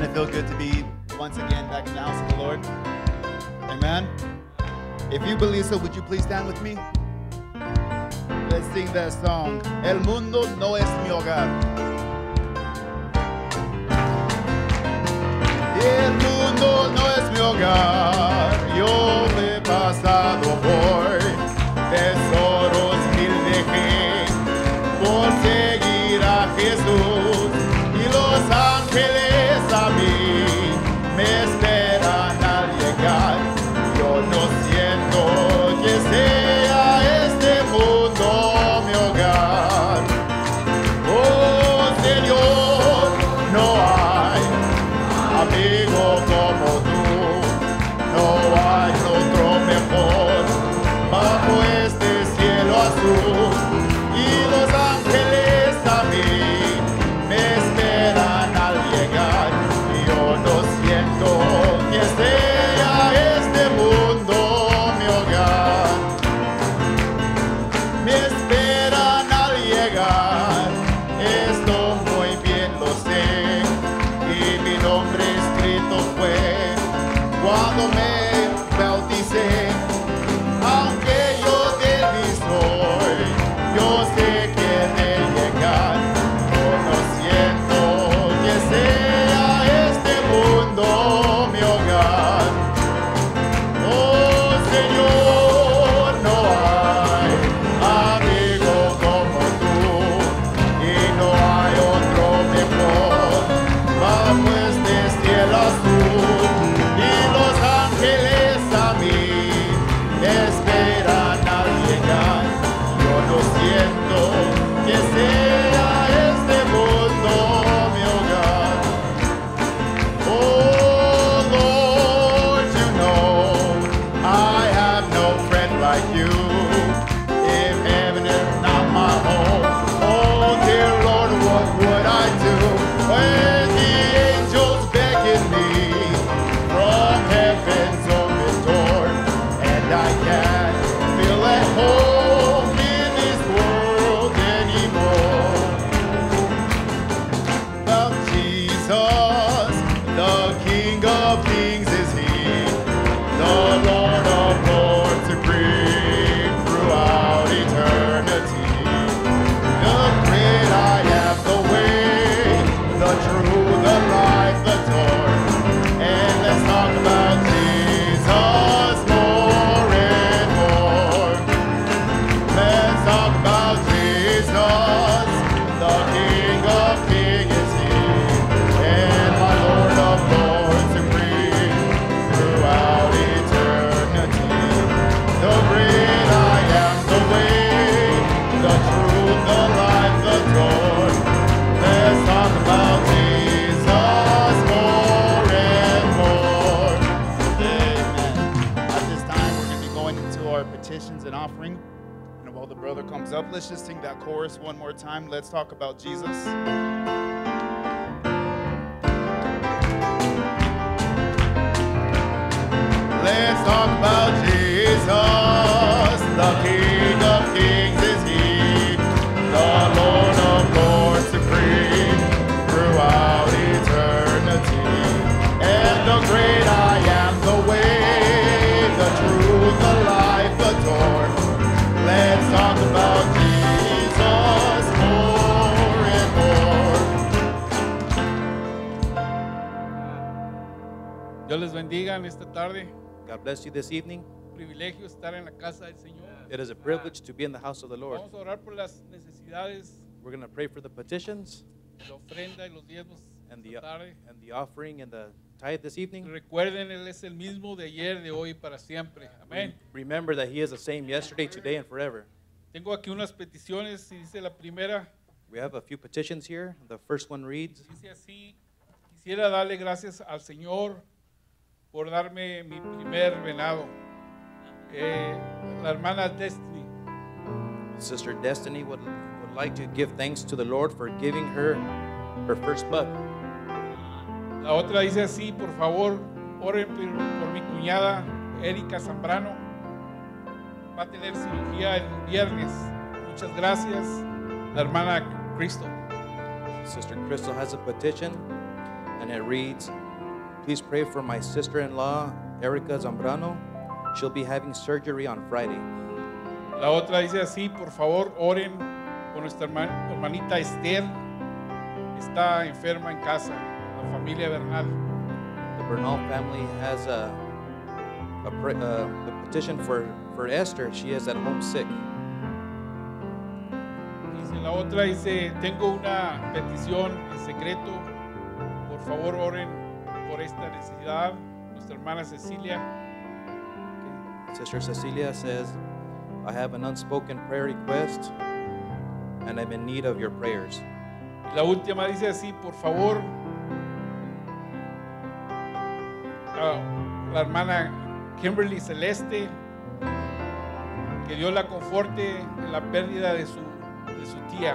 it feel good to be once again back in the house of the Lord? Amen. If you believe so, would you please stand with me? Let's sing that song. El mundo no es mi hogar. El mundo no es mi hogar. Yo he pasado por tesoros mil dejé por seguir a Jesús, y los ángeles a mí me esperan al llegar. Yo no siento que sea este mundo mi hogar. Oh Señor, no hay amigo como tú, no hay otro mejor bajo este cielo azul, y los ángeles a mí me esperan al llegar. Yo no siento que sea este mundo mi hogar. Me esperan al llegar, esto muy bien lo sé, y mi nombre escrito fue cuando me bauticé. Aunque yo débil soy, yo sé que he de llegar. Yo no siento que sea este mundo mi hogar. Oh Señor, no hay amigo como tú, y no hay otro mejor bajo este cielo azul, y los ángeles a mí esperan al llegar. Yo no siento que sea este mundo mi hogar. Oh Lord, you know I have no friend like you. If heaven is not my home, oh dear Lord, what would I do when the angels beckon me from heaven's open door, and I can't feel at home in this world anymore? Well, Jesus, the King of Kings is He, the Lord of Lords supreme throughout eternity. The great I am, the way, the truth, the life, the door. And let's talk about Jesus more and more. Let's talk about Jesus, the King of Kings is He, and my Lord of Lords supreme throughout eternity. The great I am, the way, the truth, the life, the door. Let's talk about Jesus more and more. Amen. At this time, we're going to be going into our petitions and offering. And while the brother comes up, let's just sing that chorus one more time. Let's talk about Jesus. Let's talk about Jesus, the King of Kings is He, the Lord of Lords supreme throughout eternity. And the great I am, the way, the truth, the life, the door. Let's talk about Jesus more and more. Dios les bendiga en esta tarde. God bless you this evening. Privilegio estar en la casa del Señor. It is a privilege to be in the house of the Lord. Vamos a orar por las necesidades, We're going to pray for the petitions la ofrenda y los diezmos and esta tarde. the offering and the tithe this evening. Recuerden, Él es el mismo de ayer, de hoy y para siempre. Amén. Remember that He is the same yesterday, today, and forever. Tengo aquí unas peticiones y dice la primera, We have a few petitions here. The first one reads, dice así: quisiera darle gracias al Señor por darme mi primer venado. La hermana Destiny. Sister Destiny would like to give thanks to the Lord for giving her her first bug. La otra dice así: por favor, oren por mi cuñada Erika Zambrano. Va a tener cirugía el viernes. Muchas gracias. La hermana Crystal. Sister Crystal has a petition and it reads, "Please pray for my sister-in-law, Erica Zambrano. She'll be having surgery on Friday." La otra dice así, por favor, oren por nuestra hermanita Esther. Está enferma en casa, la familia Bernal. The Bernal family has a petition for Esther. She is at home sick. Dice la otra, dice, tengo una petición en secreto. Por favor, oren por esta necesidad. Nuestra hermana Cecilia. Sister Cecilia says, "I have an unspoken prayer request and I'm in need of your prayers." Y la última dice así, por favor, la hermana Kimberly Celeste, que Dios la conforte en la pérdida de su tía.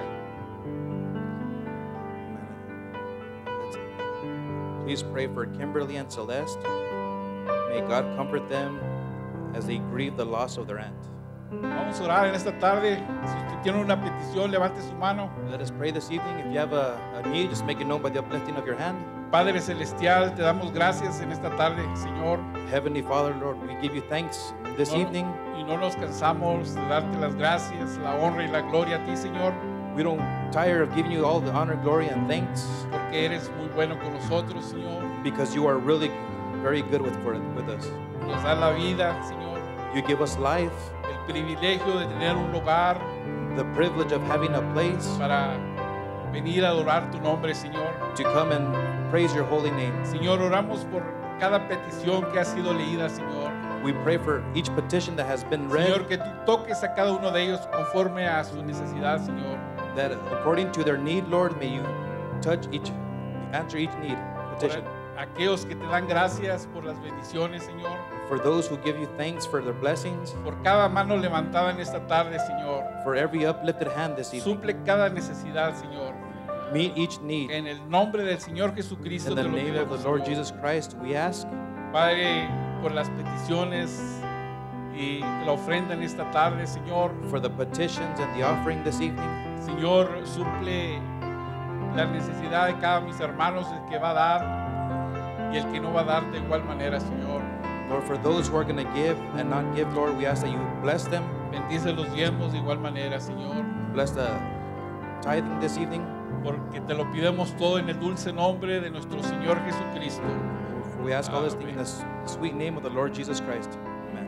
Please pray for Kimberly and Celeste. May God comfort them as they grieve the loss of their aunt. Vamos a orar en esta tarde. Si usted tiene una petición, levante su mano. Let us pray this evening. If you have a need, just make it known by the uplifting of your hand. Padre Celestial, te damos gracias en esta tarde, Señor. Heavenly Father, Lord, we give you thanks this evening. Y no nos cansamos de darte las gracias, la honra y la gloria a ti, Señor. We don't tire of giving you all the honor, glory, and thanks Porque eres muy bueno con nosotros, Señor. because you are really very good with us. Nos da la vida, Señor. You give us life, El privilegio de tener un lugar the privilege of having a place para venir a adorar tu nombre, Señor. to come and praise your holy name. Señor, oramos por cada petición que ha sido leída, Señor. We pray for each petition that has been read, Señor, que tú toques a cada uno de ellos conforme a su necesidad, Señor. that according to their need, Lord, may you answer each need, Por petition. aquellos que te dan gracias por las bendiciones, Señor. For those who give you thanks for their blessings, Por cada mano levantada en esta tarde, Señor. for every uplifted hand this evening, Suple cada necesidad, Señor. meet each need. En el nombre del Señor Jesucristo In te the lo name of pedimos, the Lord Señor. Jesus Christ, we ask Padre, por las peticiones y la ofrenda en esta tarde, Señor. for the petitions and the offering this evening. Señor, suple la necesidad de cada mis hermanos, el que va a dar y el que no va a dar de igual manera, Señor. Lord, for those who are going to give and not give, Lord, we ask that you bless them, Bendice los diezmos de igual manera, Señor. bless the tithing this evening. Porque te lo pidemos todo en el dulce nombre de nuestro Señor Jesucristo. For we ask all this thing in Amen. the sweet name of the Lord Jesus Christ. Amen.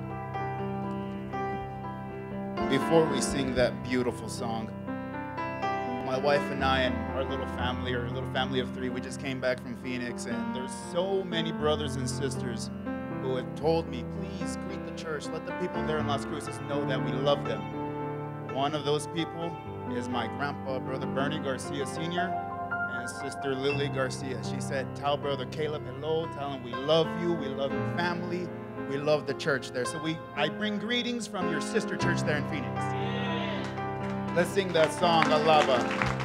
Before we sing that beautiful song, my wife and I and our little family of 3, we just came back from Phoenix, and there's so many brothers and sisters who have told me, please greet the church, let the people there in Las Cruces know that we love them. One of those people is my grandpa, Brother Bernie Garcia Sr., and Sister Lily Garcia. She said, tell Brother Caleb hello, tell him we love you, we love your family, we love the church there. So I bring greetings from your sister church there in Phoenix. Let's sing that song, Alaba.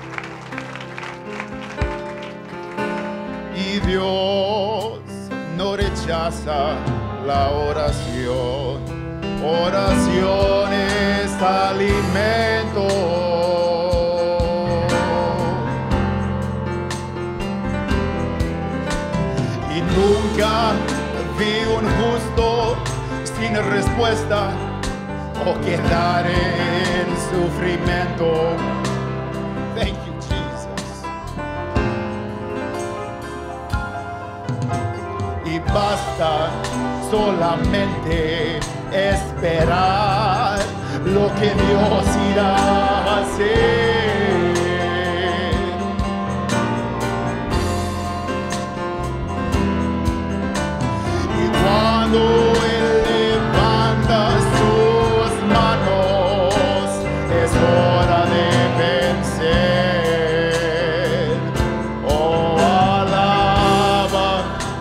Y Dios no rechaza la oración. Oración es alimento. Y nunca vi un justo sin respuesta o quedar en sufrimiento. Thank you, Jesus. Y basta solamente esperar lo que Dios irá a hacer. Y cuando Él levanta sus manos, es hora de vencer. Oh, alaba,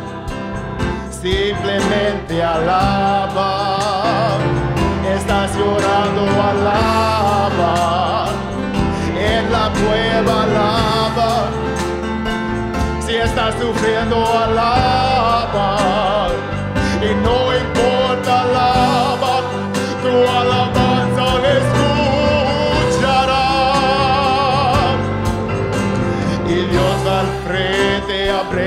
simplemente alaba. Estás llorando, alaba. En la prueba, alaba. Si estás sufriendo, alaba. Y no importa, alaba. Tu alabanza le escuchará. Y Dios va al frente a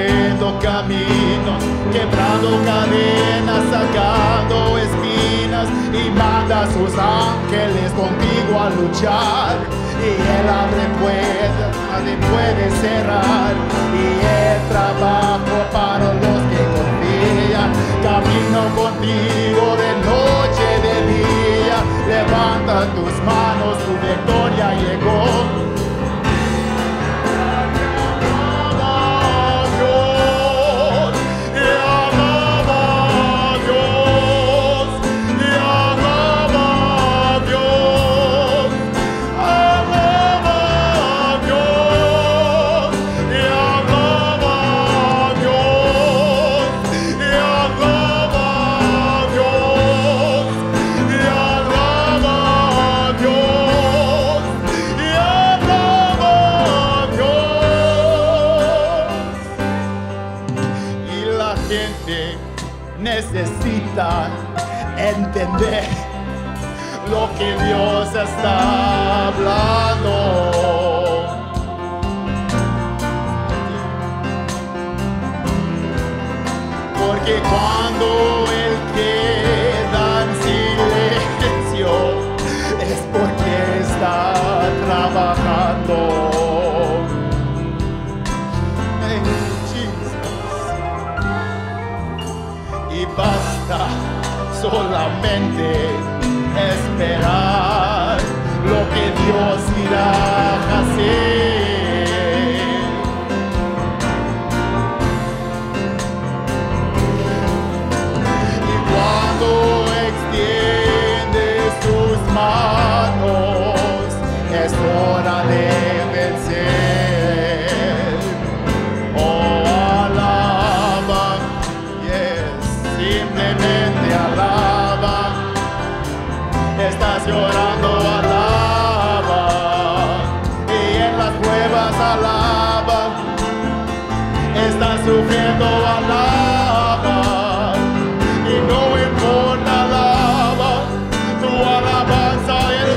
quebrando cadenas, sacando espinas, y manda a sus ángeles contigo a luchar. Y Él abre puertas, nadie puede cerrar, y Él trabaja para los que confían. Camino contigo de noche, de día, levanta tus manos, tu victoria llegó. Necesita entender lo que Dios está hablando. Porque cuando Él queda en silencio es porque está trabajando. Basta solamente esperar lo que Dios irá a hacer. Y cuando extiende sus manos, es hora de vencer. Simplemente alaba, estás llorando, alaba, y en las pruebas alaba, estás sufriendo, alaba, y no importa, alaba, tu alabanza Él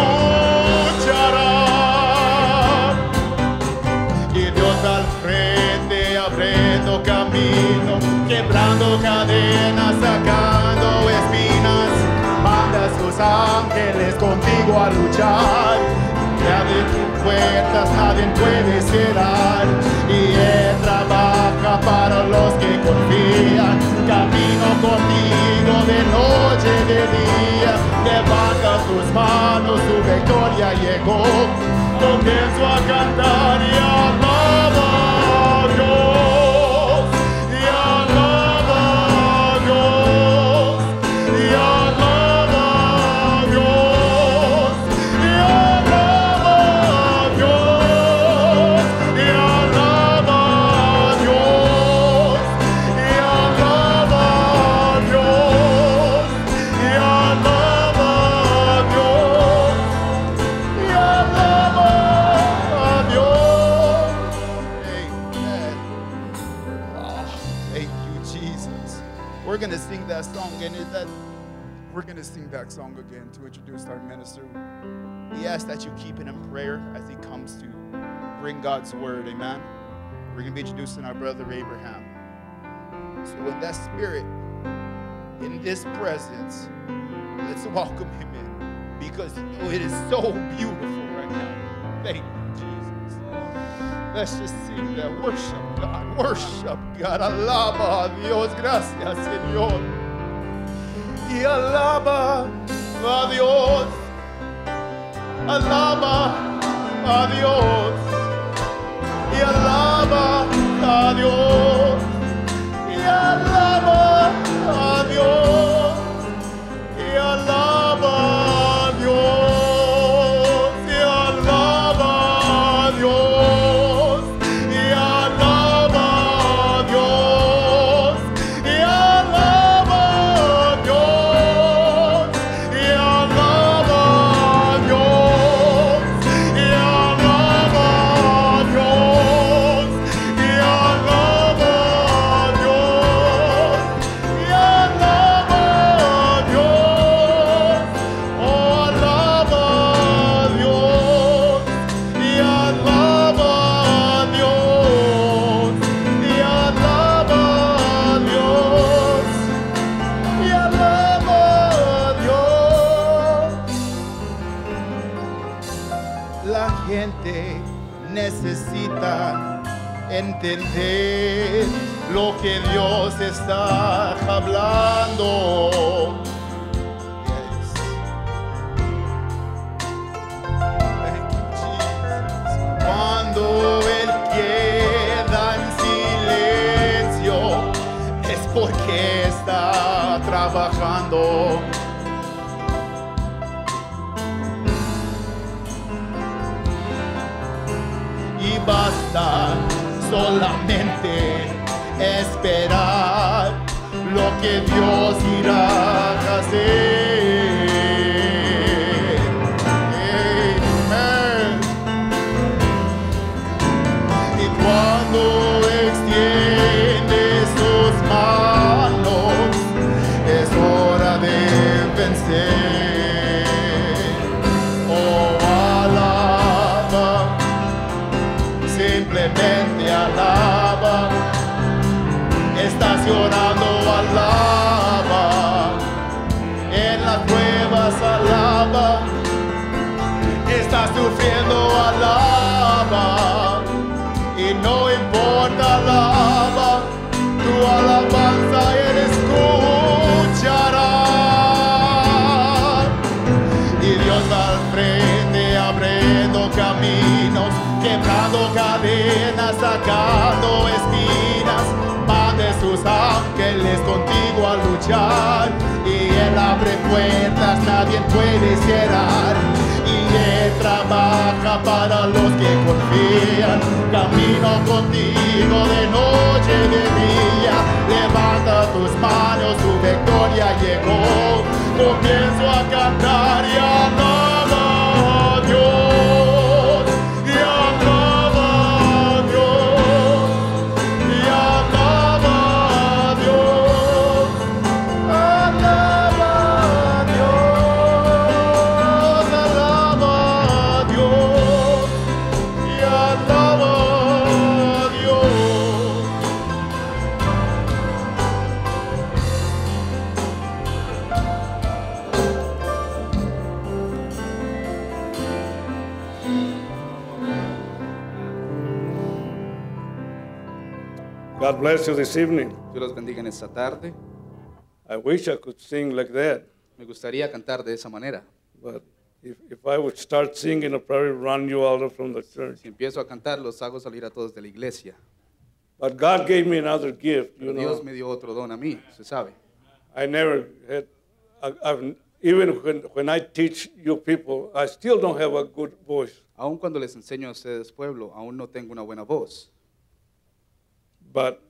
escuchará. Y Dios al frente abriendo camino, quebrando cadenas, sacando espinas, manda a sus ángeles contigo a luchar. Que abre tus puertas, nadie puede cerrar, y Él trabaja para los que confían. Camino contigo de noche, de día, levanta tus manos, tu victoria llegó. Comienzo a cantar y alaba a Dios, y alaba a Dios, y alaba a Dios, y alaba a Dios, y alaba a Dios, y alaba a Dios, y alaba a Dios, y alaba a Dios. Amen. Oh, thank you, Jesus. We're going to sing that song, and we're going to sing that song again to introduce our minister. We ask that you keep it in prayer as he comes to bring God's word. Amen. We're going to be introducing our brother Abraham. So in that spirit, in this presence, let's welcome him in, because it is so beautiful right now. Thank you, Jesus. Let's just sing that. Worship God. Worship God. Alaba a Dios. Gracias, Señor. Y alaba a Dios. Alaba a Dios. Y alaba a Dios. Y alaba a Dios. Y alaba a Dios. Y alaba a Dios. Y alaba a Dios. Y alaba a Dios. Y alaba a Dios. Y alaba a Dios. Y alaba La gente necesita entender lo que Dios está hablando. Yes. Thank you, Jesus. Cuando Él queda en silencio, es porque está trabajando. Y basta solamente esperar lo que Dios irá a hacer. Amen. Y cuando extiende sus manos, es hora de vencer. Oh, alaba, simplemente alaba. Estás llorando, alaba. En las pruebas, alaba. Estás sufriendo, alaba. Y no importa, alaba. Tu alabanza Él escuchará. Y Dios va al frente abriendo caminos, quebrando cadenas, sacando espinas. Mande sus ángeles contigo a luchar. Y Él abre puertas, nadie puede cerrar. Y Él trabaja para los que confían. Camino contigo de noche y de día. Levanta tus manos, tu victoria llegó. Comienzo a cantar y alaba a Dios. Y alaba a Dios. Y alaba a Dios. Alaba a Dios. Alaba a Dios. Y alaba a Dios. God bless you this evening. Dios los bendiga en esta tarde. I wish I could sing like that, Me gustaría cantar de esa manera. but if I would start singing, I'd probably run you out from the church. Si empiezo a cantar, los hago salir a todos de la iglesia. But God gave me another gift, you Pero Dios know. me dio otro don a mí, se sabe. I never had, even when I teach you people, I still don't have a good voice. Aun cuando les enseño a ustedes, pueblo, aún no tengo una buena voz. But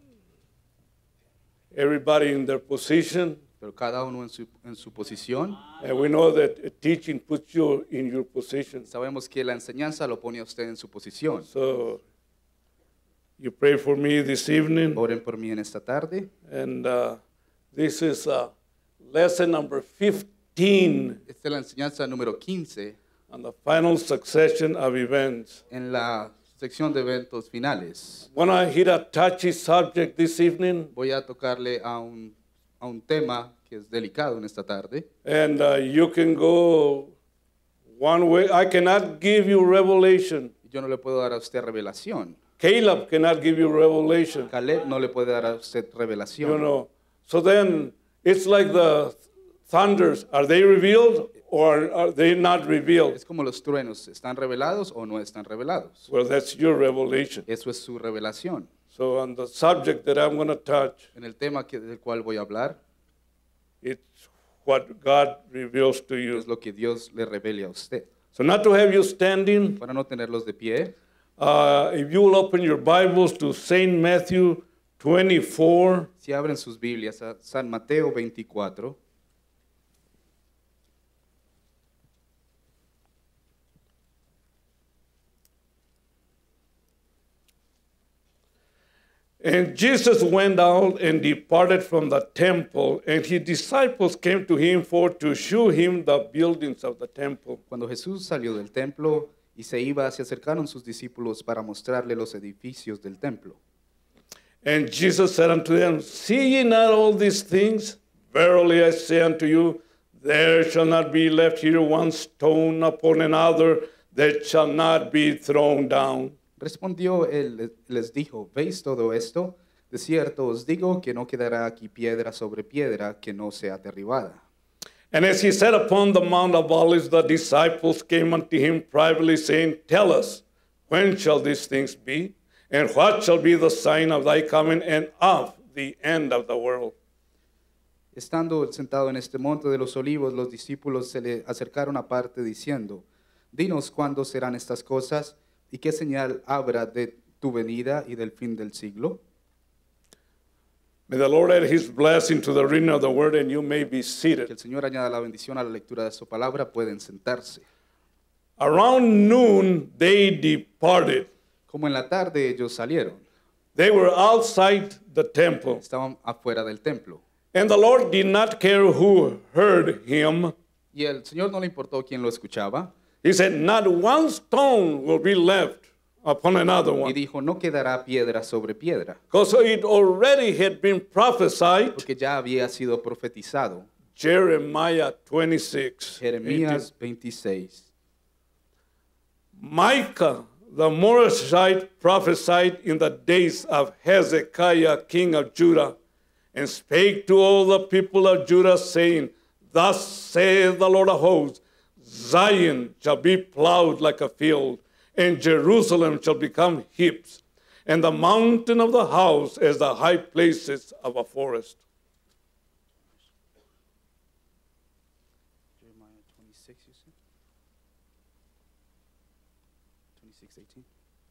everybody in their position, Pero cada uno en su posición, and we know that teaching puts you in your position. sabemos que la enseñanza lo pone a usted en su posición. So you pray for me this evening, Oren por mí en esta tarde. and this is lesson number 15 Esta es la enseñanza número 15 on the final succession of events. en la sección de eventos finales. When I hit a touchy subject this evening, Voy a tocarle a un tema que es delicado en esta tarde. and you can go one way. I cannot give you revelation. Yo no le puedo dar a usted revelación. Caleb cannot give you revelation. Caleb no le puede dar a usted revelación. You know. So then it's like the thunders. Are they revealed or are they not revealed? Es como los truenos, ¿están revelados o no están revelados? Well, that's your revelation. Eso es su revelación. So on the subject that I'm going to touch, En el tema del cual voy a hablar, it's what God reveals to you. es lo que Dios le revele a usted. So not to have you standing, Para no tenerlos de pie, if you will open your Bibles to St. Matthew 24, si abren sus Biblias a San Mateo 24, and Jesus went out and departed from the temple, and his disciples came to him for to shew him the buildings of the temple. cuando Jesús salió del templo y se iba, se acercaron sus discípulos para mostrarle los edificios del templo. And Jesus said unto them, See ye not all these things? Verily I say unto you, there shall not be left here one stone upon another that shall not be thrown down. Respondió él, les dijo, ¿veis todo esto? De cierto os digo que no quedará aquí piedra sobre piedra que no sea derribada. And as he sat upon the Mount of Olives, the disciples came unto him privately, saying, Tell us, when shall these things be? And what shall be the sign of thy coming and of the end of the world? Estando sentado en este monte de los olivos, los discípulos se le acercaron aparte diciendo, dinos cuándo serán estas cosas y qué señal habrá de tu venida y del fin del siglo. May the Lord add his blessing to the reading of the word, and you may be Que seated. el Señor añada la bendición a la lectura de su palabra, pueden sentarse. Around noon, they departed. Como en la tarde ellos salieron, They were outside the temple. estaban afuera del templo. And the Lord did not care who heard him. Y el Señor no le importó quién lo escuchaba. He said, Not one stone will be left upon another Y one. dijo, no quedará piedra sobre piedra, Because it already had been prophesied. porque ya había sido profetizado. Jeremiah 26. 18. Jeremías 26. Micah, the Morashite, prophesied in the days of Hezekiah, king of Judah, and spake to all the people of Judah, saying, Thus saith the Lord of hosts, Zion shall be plowed like a field, and Jerusalem shall become heaps, and the mountain of the house as the high places of a forest. Jeremiah 26, you said? 26:18.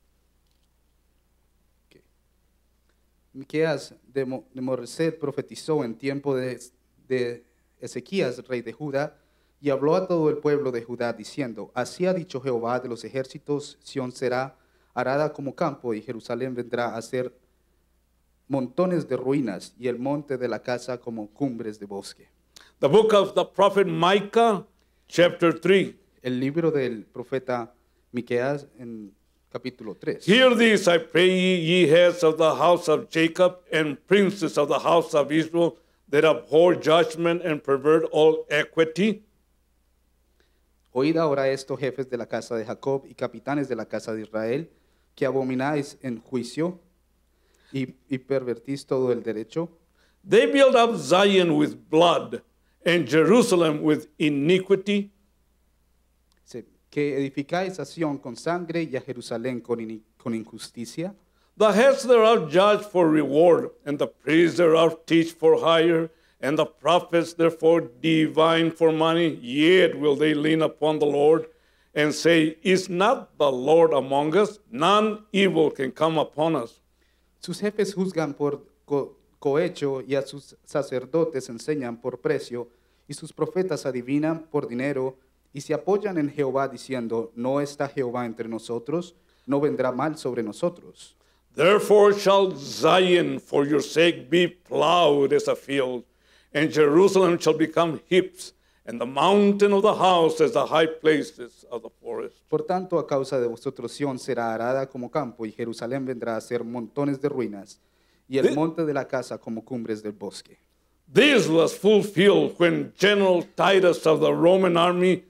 Okay. Miqueas de Moreset profetizó en tiempo de Ezequías, rey de Judá, y habló a todo el pueblo de Judá, diciendo, así ha dicho Jehová de los ejércitos, Sión será arada como campo, y Jerusalén vendrá a ser montones de ruinas, y el monte de la casa como cumbres de bosque. The book of the prophet Micah, chapter 3. El libro del profeta Miqueas en capítulo 3. Hear this, I pray ye heads of the house of Jacob, and princes of the house of Israel, that abhor judgment and pervert all equity. Oíd ahora esto, jefes de la casa de Jacob y capitanes de la casa de Israel, que abomináis en juicio y pervertís todo el derecho. They build up Zion with blood, and Jerusalem with iniquity. Que edificáis a Sión con sangre y a Jerusalén con injusticia. The heads thereof judge for reward, and the priests thereof teach for hire, and the prophets therefore divine for money. Yet will they lean upon the Lord, and say, Is not the Lord among us? None evil can come upon us. Sus jefes juzgan por cohecho y a sus sacerdotes enseñan por precio, y sus profetas adivinan por dinero, y se apoyan en Jehová diciendo, no está Jehová entre nosotros, no vendrá mal sobre nosotros. Therefore shall Zion for your sake be plowed as a field, and Jerusalem shall become heaps, and the mountain of the house as the high places of the forest. Por tanto, a causa de vosotros Sión será arada como campo, y Jerusalén vendrá a ser montones de ruinas, y el monte de la casa como cumbres del bosque. This was fulfilled when General Titus of the Roman army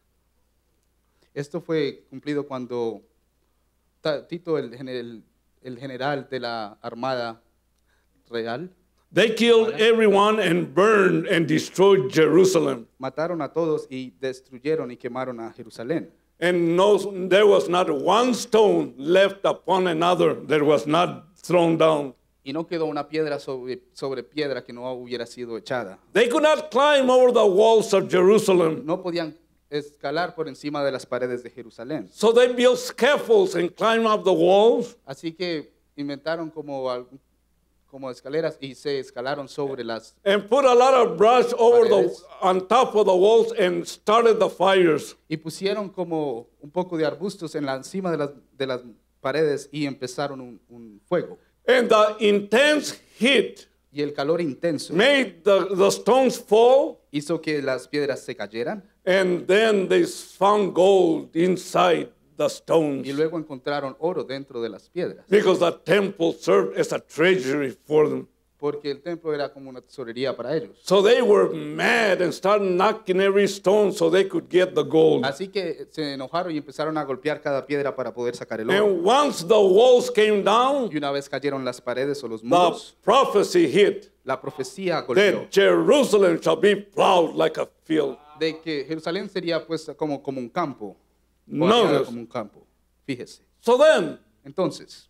Esto fue cumplido cuando Tito, el general de la Armada Real, they killed everyone and burned and destroyed Jerusalem. mataron a todos y destruyeron y quemaron a Jerusalén. And there was not one stone left upon another that was not thrown down. Y no quedó una piedra sobre piedra que no hubiera sido echada. They could not climb over the walls of Jerusalem. No podían escalar por encima de las paredes de Jerusalén. So they built scaffolds and climbed up the walls. Así que inventaron como escaleras y se escalaron sobre las And put a lot of brush Paredes. on top of the walls and started the fires. y pusieron como un poco de arbustos encima de las paredes y empezaron un fuego. And the intense heat Y el calor intenso made the stones fall. hizo que las piedras se cayeran And then they found gold inside the stones. y luego encontraron oro dentro de las piedras. Because the temple served as a treasury for them. porque el templo era como una tesorería para ellos. So they were mad and started knocking every stone so they could get the gold. Así que se enojaron y empezaron a golpear cada piedra para poder sacar el oro. And once the walls came down, Y una vez cayeron las paredes o los the muros, prophecy hit la profecía golpeó that Jerusalem shall be plowed like a field. de que Jerusalén sería puesta como un campo. o No. haría como un campo. Fíjese. So then, Entonces,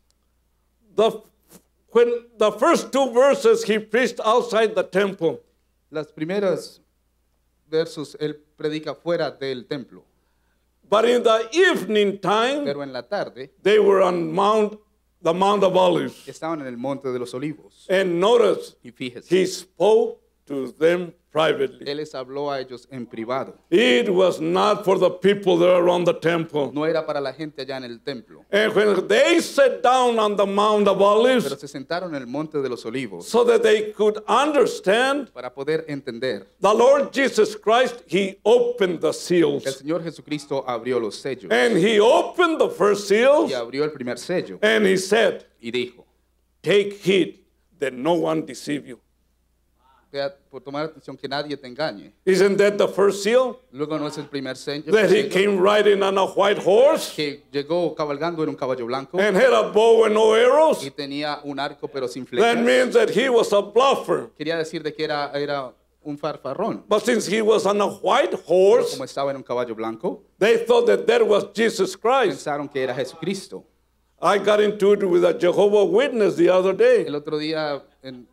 when the first two verses he preached outside the temple, las primeras versos él predica fuera del templo, but in the evening time, pero en la tarde they were on the Mount of Olives. estaban en el monte de los olivos. And notice, Y fíjese, he spoke to them privately. él les habló a ellos en privado. It was not for the people there around the temple. No era para la gente allá en el templo, And when they sat down on the Mount of pero Olives se sentaron en el monte de los olivos so that they could understand para poder entender. the Lord Jesus Christ, he opened the El seals. Señor Jesucristo abrió los sellos And he opened the first seals y abrió el primer sello and he said, y dijo, take heed that no one deceive you. "Vea, por tomar atención que nadie te engañe." Isn't that the first seal? Luego no es el primer sello, That he came riding on a white horse que llegó cabalgando en un caballo blanco and had a bow and no arrows? y tenía un arco pero sin That flechas. means that he was a bluffer. Quería decir de que era un farfarrón. But since he was on a white Pero horse, como estaba en un caballo blanco, they thought that that was Jesus Christ. pensaron que era Jesucristo. I got into it with a Jehovah Witness the other day. El otro día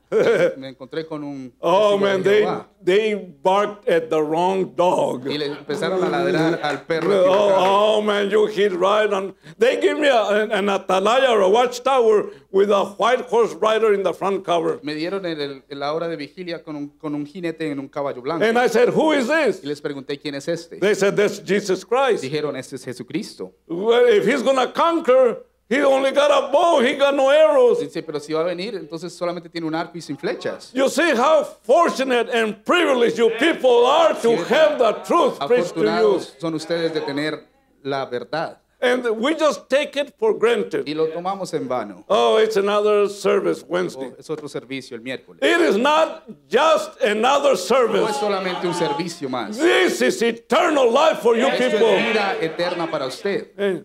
me encontré con un Oh testigo man, de Jehová they barked at the wrong dog. y le empezaron a ladrar al perro equivocado. Oh man, you hit right on. They give me an atalaya or a watchtower with a white horse rider in the front cover. Me dieron en la hora de vigilia con un jinete en un caballo blanco. And I said, who is this? Y les pregunté, ¿quién es este? They said, that's Jesus Christ. Dijeron, este es Jesucristo. Well, if he's going to conquer, he only got a bow, he got no arrows. Dice, pero si va a venir, entonces solamente tiene un arco y sin flechas. You see how fortunate and privileged you people are to have the truth preached to you. Afortunados son ustedes de tener la verdad. And we just take it for granted. Y lo tomamos en vano. Oh, it's another service Wednesday. Es otro servicio el miércoles. It is not just another No es service. solamente un servicio más. This is eternal life for you Esto es people. vida eterna para usted. Hey.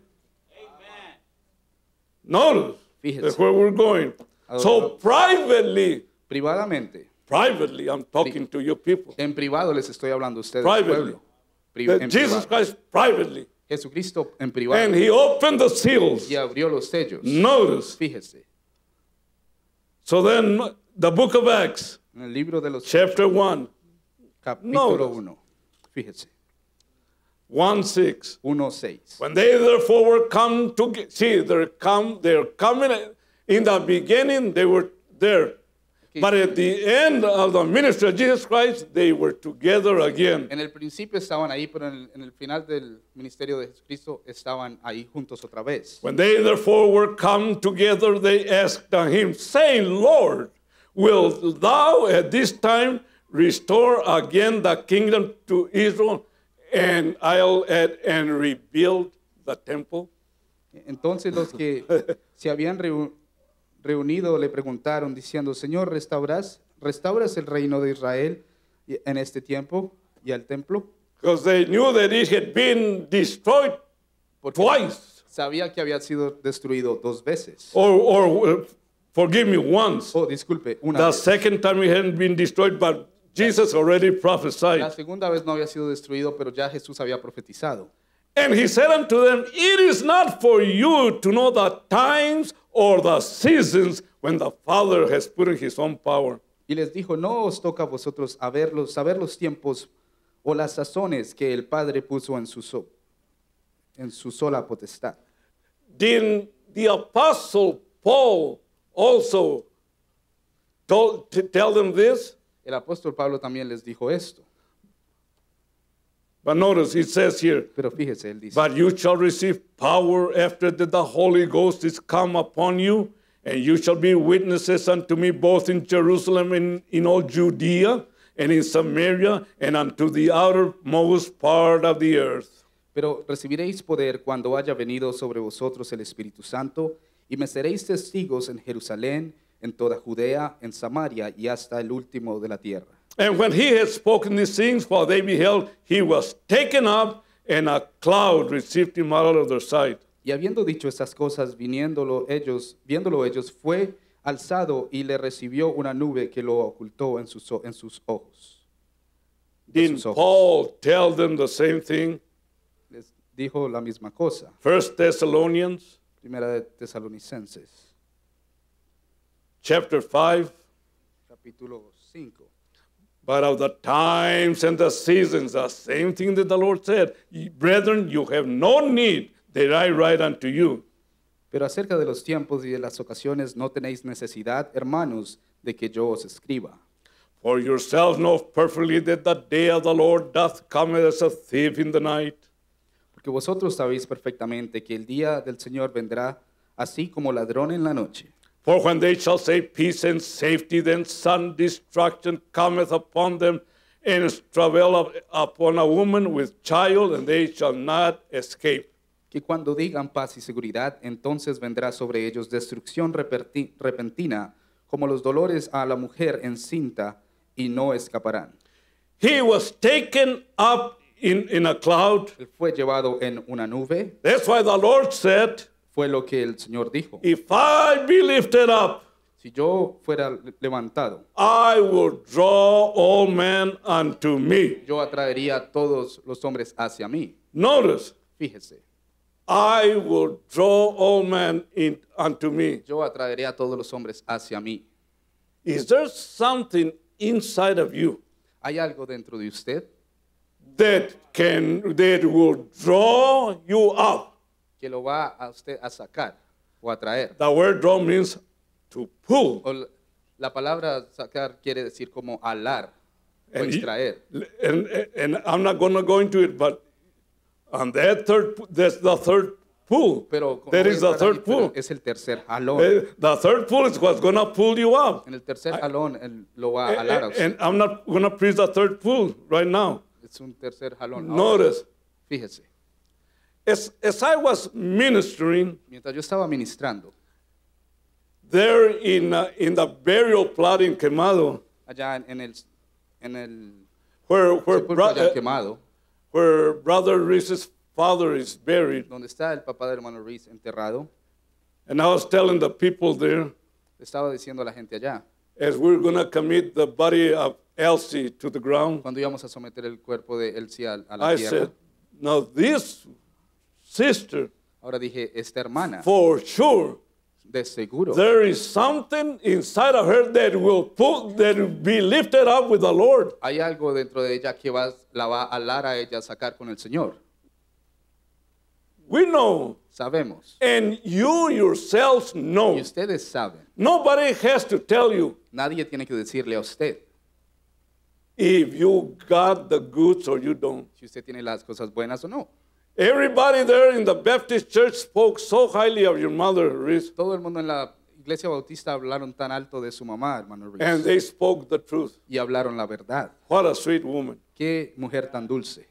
Notice Fíjese. that's where we're going. So privately, I'm talking to you people. En privado les estoy hablando a ustedes, Privately. pueblo. That En Jesus privado. Christ privately. Jesucristo en privado. And he opened the seals. Y abrió los sellos. Notice. Fíjese. So then the book of Acts, En el libro de los chapter 1, capítulo Notice. 1. Fíjese. 1:6. 1:6. When they therefore were come to see, they're coming. In the beginning, they were there. But at the end of the ministry of Jesus Christ, they were together again. En el principio estaban ahí, pero en el final del ministerio de Jesucristo estaban ahí juntos otra vez. When they therefore were come together, they asked him, saying, Lord, wilt thou at this time restore again the kingdom to Israel, and I'll add and rebuild the temple? Entonces los que se habían reunido le preguntaron diciendo, Señor, ¿restauras el reino de Israel en este tiempo y al templo? Because they knew that it had been destroyed Porque twice, sabía que había sido destruido 2 veces. or forgive me, once. Oh, disculpe, una The vez. second time it hadn't been destroyed, but Jesus already La prophesied. segunda vez no había sido destruido, pero ya Jesús había profetizado. And he said unto them, it is not for you to know the times or the seasons when the Father has put in his own power. Y les dijo, no os toca a vosotros saber los tiempos o las sazones que el Padre puso en su sola potestad. Did the apostle Paul also tell them this? El apóstol Pablo también les dijo esto. But notice it says here, Pero fíjese, él dice, but you shall receive power after that the Holy Ghost is come upon you, and you shall be witnesses unto me both in Jerusalem and in all Judea and in Samaria and unto the outermost part of the earth. pero recibiréis poder cuando haya venido sobre vosotros el Espíritu Santo, y me seréis testigos en Jerusalén, en toda Judea, en Samaria y hasta el último de la tierra. And when he had spoken these things, while they beheld, he was taken up, and a cloud received him out of their sight. Y habiendo dicho estas cosas, viéndolo ellos, fue alzado y le recibió una nube que lo ocultó en sus ojos. Didn't sus ojos. Paul tell them the same thing? Les dijo la misma cosa. 1 Thessalonians Primera de Tesalonicenses, chapter 5. capítulo 5. But of the times and the seasons, the same thing that the Lord said, brethren, you have no need that I write unto you. Pero acerca de los tiempos y de las ocasiones no tenéis necesidad, hermanos, de que yo os escriba. For yourselves know perfectly that the day of the Lord doth come as a thief in the night. Porque vosotros sabéis perfectamente que el día del Señor vendrá así como ladrón en la noche. For when they shall say peace and safety, then sudden destruction cometh upon them, and travail upon a woman with child, and they shall not escape. Que cuando digan paz y seguridad, entonces vendrá sobre ellos destrucción repentina, como los dolores a la mujer encinta, y no escaparán. He was taken up in a cloud. Él fue llevado en una nube, That's why the Lord said, fue lo que el Señor dijo. if I be lifted up, Si yo fuera levantado, I will draw all men unto me. yo atraería a todos los hombres hacia mí. Notice, Fíjese, I will draw all men unto me. yo atraería a todos los hombres hacia mí. Is there something inside of you ¿Hay algo dentro de usted that will draw you up? que lo va a usted a sacar o a traer? The word draw means to pull. O la palabra sacar quiere decir como alar o And, extraer. and I'm not going to go into it, but on that that's the third pull. Pero como That voy is a the estar ahí, third pero pull. es el tercer jalón. The third pull is what's going to pull you up. En el tercer jalón él lo va a alar a usted. And I'm not going to preach the third pull right now. Es un tercer jalón. Ahora, Notice, fíjese, as I was ministering mientras yo estaba ministrando there in the burial plot in Quemado, allá en el where sepulcro allá en Quemado, where Brother Reese's father is buried, donde está el papá del hermano Reese enterrado, and I was telling the people there, le estaba diciendo a la gente allá, as we're going to commit the body of Elsie to the ground, cuando íbamos a someter el cuerpo de Elsie a la I tierra, said, now this sister, ahora dije, esta hermana, for sure, de seguro, there is something inside of her that will be lifted up with the Lord. hay algo dentro de ella que la va a alar a ella, a sacar con el Señor. We know, Sabemos, and you yourselves know. y ustedes saben, Nobody has to tell you nadie tiene que decirle a usted if you got the goods or you don't. si usted tiene las cosas buenas o no. Everybody there in the Baptist church spoke so highly of your mother, Reese, Todo el mundo en la iglesia bautista hablaron tan alto de su mamá, hermano Reese, and they spoke the truth. y hablaron la verdad. What a sweet woman. Qué mujer tan dulce.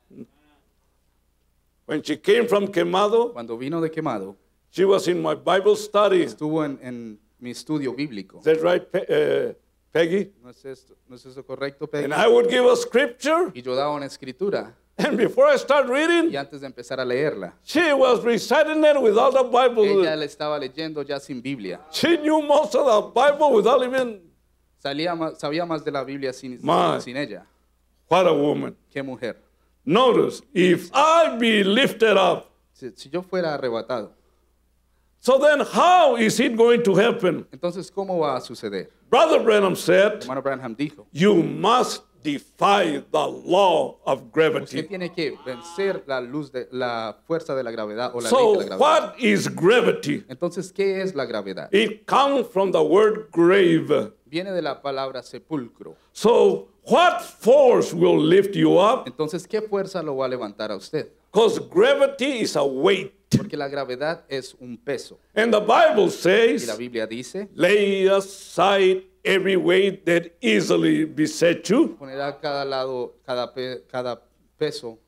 When she came from Quemado, Cuando vino de Quemado, she was in my Bible study. Is estuvo en mi estudio bíblico. that right, Peggy? ¿No es eso correcto, Peggy? And I would give a scripture, Y yo daba una escritura, and before I start reading, y antes de empezar a leerla, she was reciting it without the Bible. ella la estaba leyendo ya sin Biblia. She knew most of the Bible without even. Sabía más de la Biblia sin ella. What a woman. Qué mujer. Notice, if I be lifted up, Si yo fuera arrebatado, so then how is it going to happen? entonces, ¿cómo va a suceder? Brother Branham said, Hermano Branham dijo, you must defy the law of usted gravity. tiene que vencer la fuerza de la gravedad o la ley de So la gravedad. what is gravity? Entonces, ¿qué es la gravedad? It comes from the word grave. Viene de la palabra sepulcro. So what force will lift you up? Entonces, ¿qué fuerza lo va a levantar a usted? Because gravity is a weight. Porque la gravedad es un peso. And the Bible Y says, la Biblia dice, lay aside every weight that easily beset you. poner a cada lado, cada peso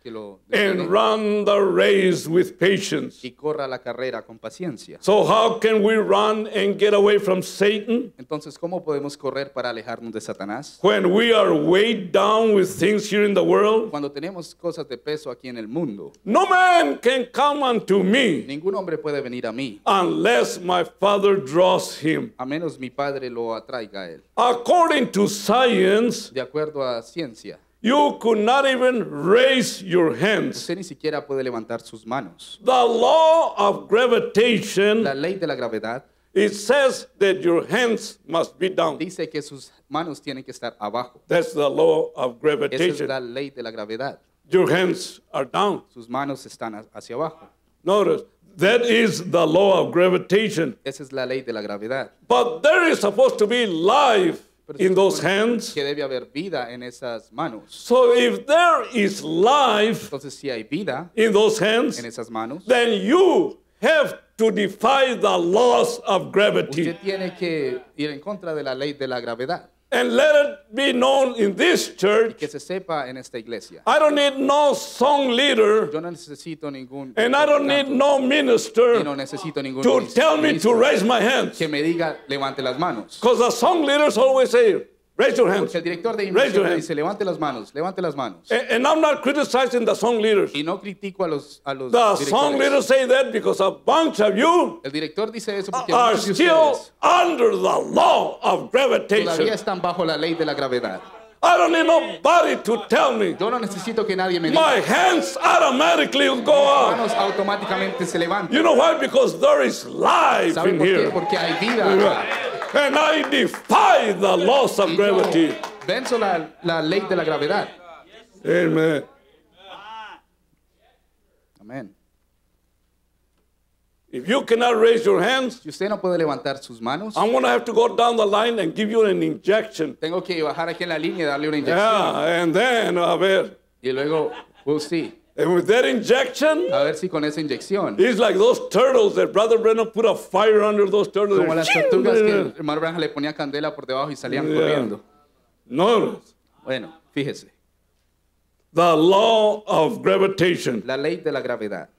que lo and detiene run the race with patience. y corra la carrera con paciencia. So how can we run and get away from Satan Entonces, ¿cómo podemos correr para alejarnos de Satanás? when we are weighed down with things here in the world? Cuando tenemos cosas de peso aquí en el mundo, No man can come unto me ningún hombre puede venir a mí, unless my Father draws him. a menos mi Padre lo atraiga a él. According to science, De acuerdo a ciencia, you could not even raise your hands. usted ni siquiera puede levantar sus manos. The law of gravitation, La ley de la gravedad it says that your hands must be down. dice que sus manos tienen que estar abajo. That's the law of Esa es gravitation. la ley de la gravedad. Your hands are down. Sus manos están hacia abajo. Notice, that is the law of gravitation. Esa es la ley de la gravedad. But there is supposed to be life Pero se in those supone hands. que debe haber vida en esas manos. So if there is life Entonces, si hay vida in those hands, en esas manos, then you have to defy the laws of gravity. usted tiene que ir en contra de la ley de la gravedad. And let it be known in this church, Que se sepa en esta iglesia. I don't need no song leader, Yo no necesito ningún and I don't need no y no minister necesito ningún to tell me to ministro raise my hands. que me diga levante las manos. Because the song leaders always say, raise your hands. Porque el director de Raise your inversión hands. dice levante las manos, levante las manos. And I'm not criticizing the song leaders. Y no critico a los The song directores. leaders say that because a bunch of you El director dice eso porque are muchos de still ustedes under the law of todavía gravitation. están bajo la ley de la gravedad. I don't need nobody to tell me. Yo no necesito que nadie me My diga. hands automatically will go Las up. manos automáticamente se levantan. You know why? Because there is life ¿Saben in por qué? here. Porque hay vida acá. And I defy the laws of Y yo gravity. venzo la ley de la gravedad. Amen. Amén. If you cannot raise your hands, Si usted no puede levantar sus manos, I'm going to have to go down the line and give you an injection. tengo que bajar aquí en la línea y darle una inyección. Yeah, and then, a ver. Y luego, we'll see. And with that injection, A ver si con esa inyección, it's like those turtles that Brother Brennan put a fire under those turtles. como las tortugas que el hermano Branham le ponía candela por debajo y salían Yeah. corriendo. Notice Bueno, fíjese. the law of gravitation. La ley de la gravedad.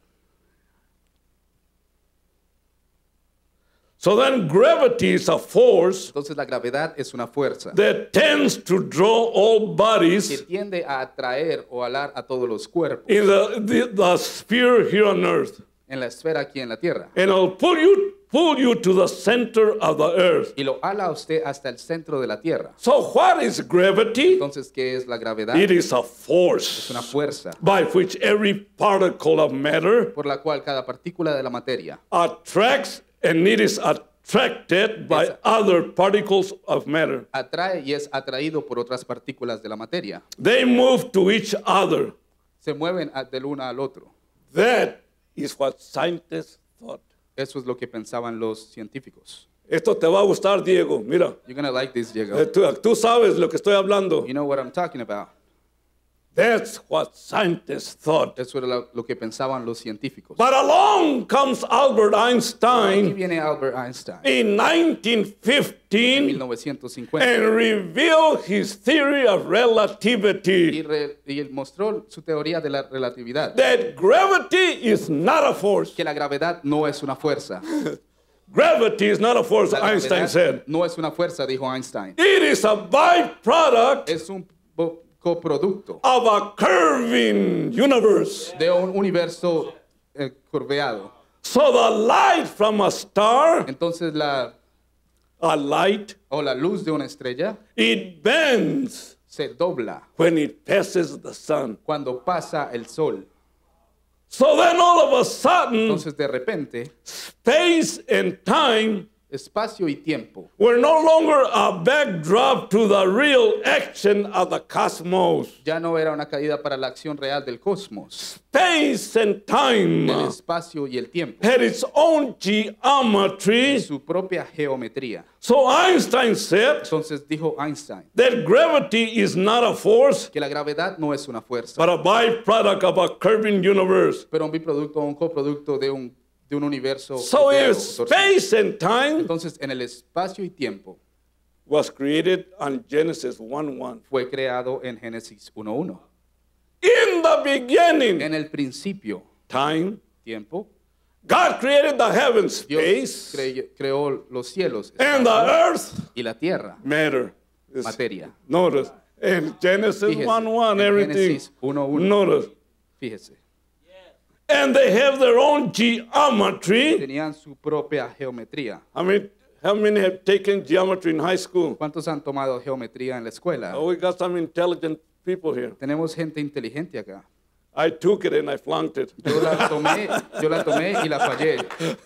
So then gravity is a force Entonces la gravedad es una fuerza that tends to draw all que bodies tiende a atraer o alar a todos los cuerpos in the sphere here on earth. en la esfera aquí en la tierra. And it'll pull you to the center of the earth. Y lo ala a usted hasta el centro de la tierra. So what is gravity? Entonces, ¿qué es la gravedad? It is a Es force una fuerza by which every particle of matter por la cual cada partícula de la materia attracts and it is attracted by other particles of matter. atrae y es atraído por otras partículas de la materia. They move to each other. Se mueven del uno al otro. That is what scientists thought. Eso es lo que pensaban los científicos. Esto te va a gustar, Diego. Mira, You're gonna like this, Diego. tú sabes lo que estoy hablando. You know what I'm talking about. That's what scientists thought. Eso era lo que pensaban los científicos. But along comes Albert Aquí Einstein viene Albert Einstein in en 1915 1950 and revealed his theory of relativity. y él mostró su teoría de la relatividad. That gravity is not a force. Que la gravedad no es una fuerza. Gravity is not a force, La Einstein gravedad said. no es una fuerza, dijo Einstein. It is a byproduct Es un coproducto of a curving universe. de un universo curveado. So the light from a star, Entonces la light, luz de una estrella it bends se dobla when it passes the sun. cuando pasa el sol. So then all of a sudden, Entonces de repente, space and time espacio y tiempo were no longer a backdrop to the real action of the cosmos. ya no era una caída para la acción real del cosmos. Space and time El espacio y el tiempo. had its own geometry. Su propia geometría. So Einstein said Entonces dijo Einstein that gravity is not a force, que la gravedad no es una fuerza, but a byproduct of a curving universe. pero un biproducto o un coproducto de un universo. So curveado, if torcido. space and time Entonces en el espacio y tiempo was created on Genesis 1:1, fue creado en Génesis 1:1. In the beginning, En el principio, time, tiempo, God created the heavens, Dios space, creó los cielos and the espacio, earth, y la tierra, matter. It's- materia. Notice, in Genesis Fíjese, 1:1, en everything. Génesis 1:1. Notice. Fíjese, And they have their own geometry. tenían su propia geometría. How many have taken geometry in high school? ¿Cuántos han tomado geometría en la escuela? Oh, we got some intelligent people here. Tenemos gente inteligente acá. I took it and I flunked it. Yo la tomé y la fallé.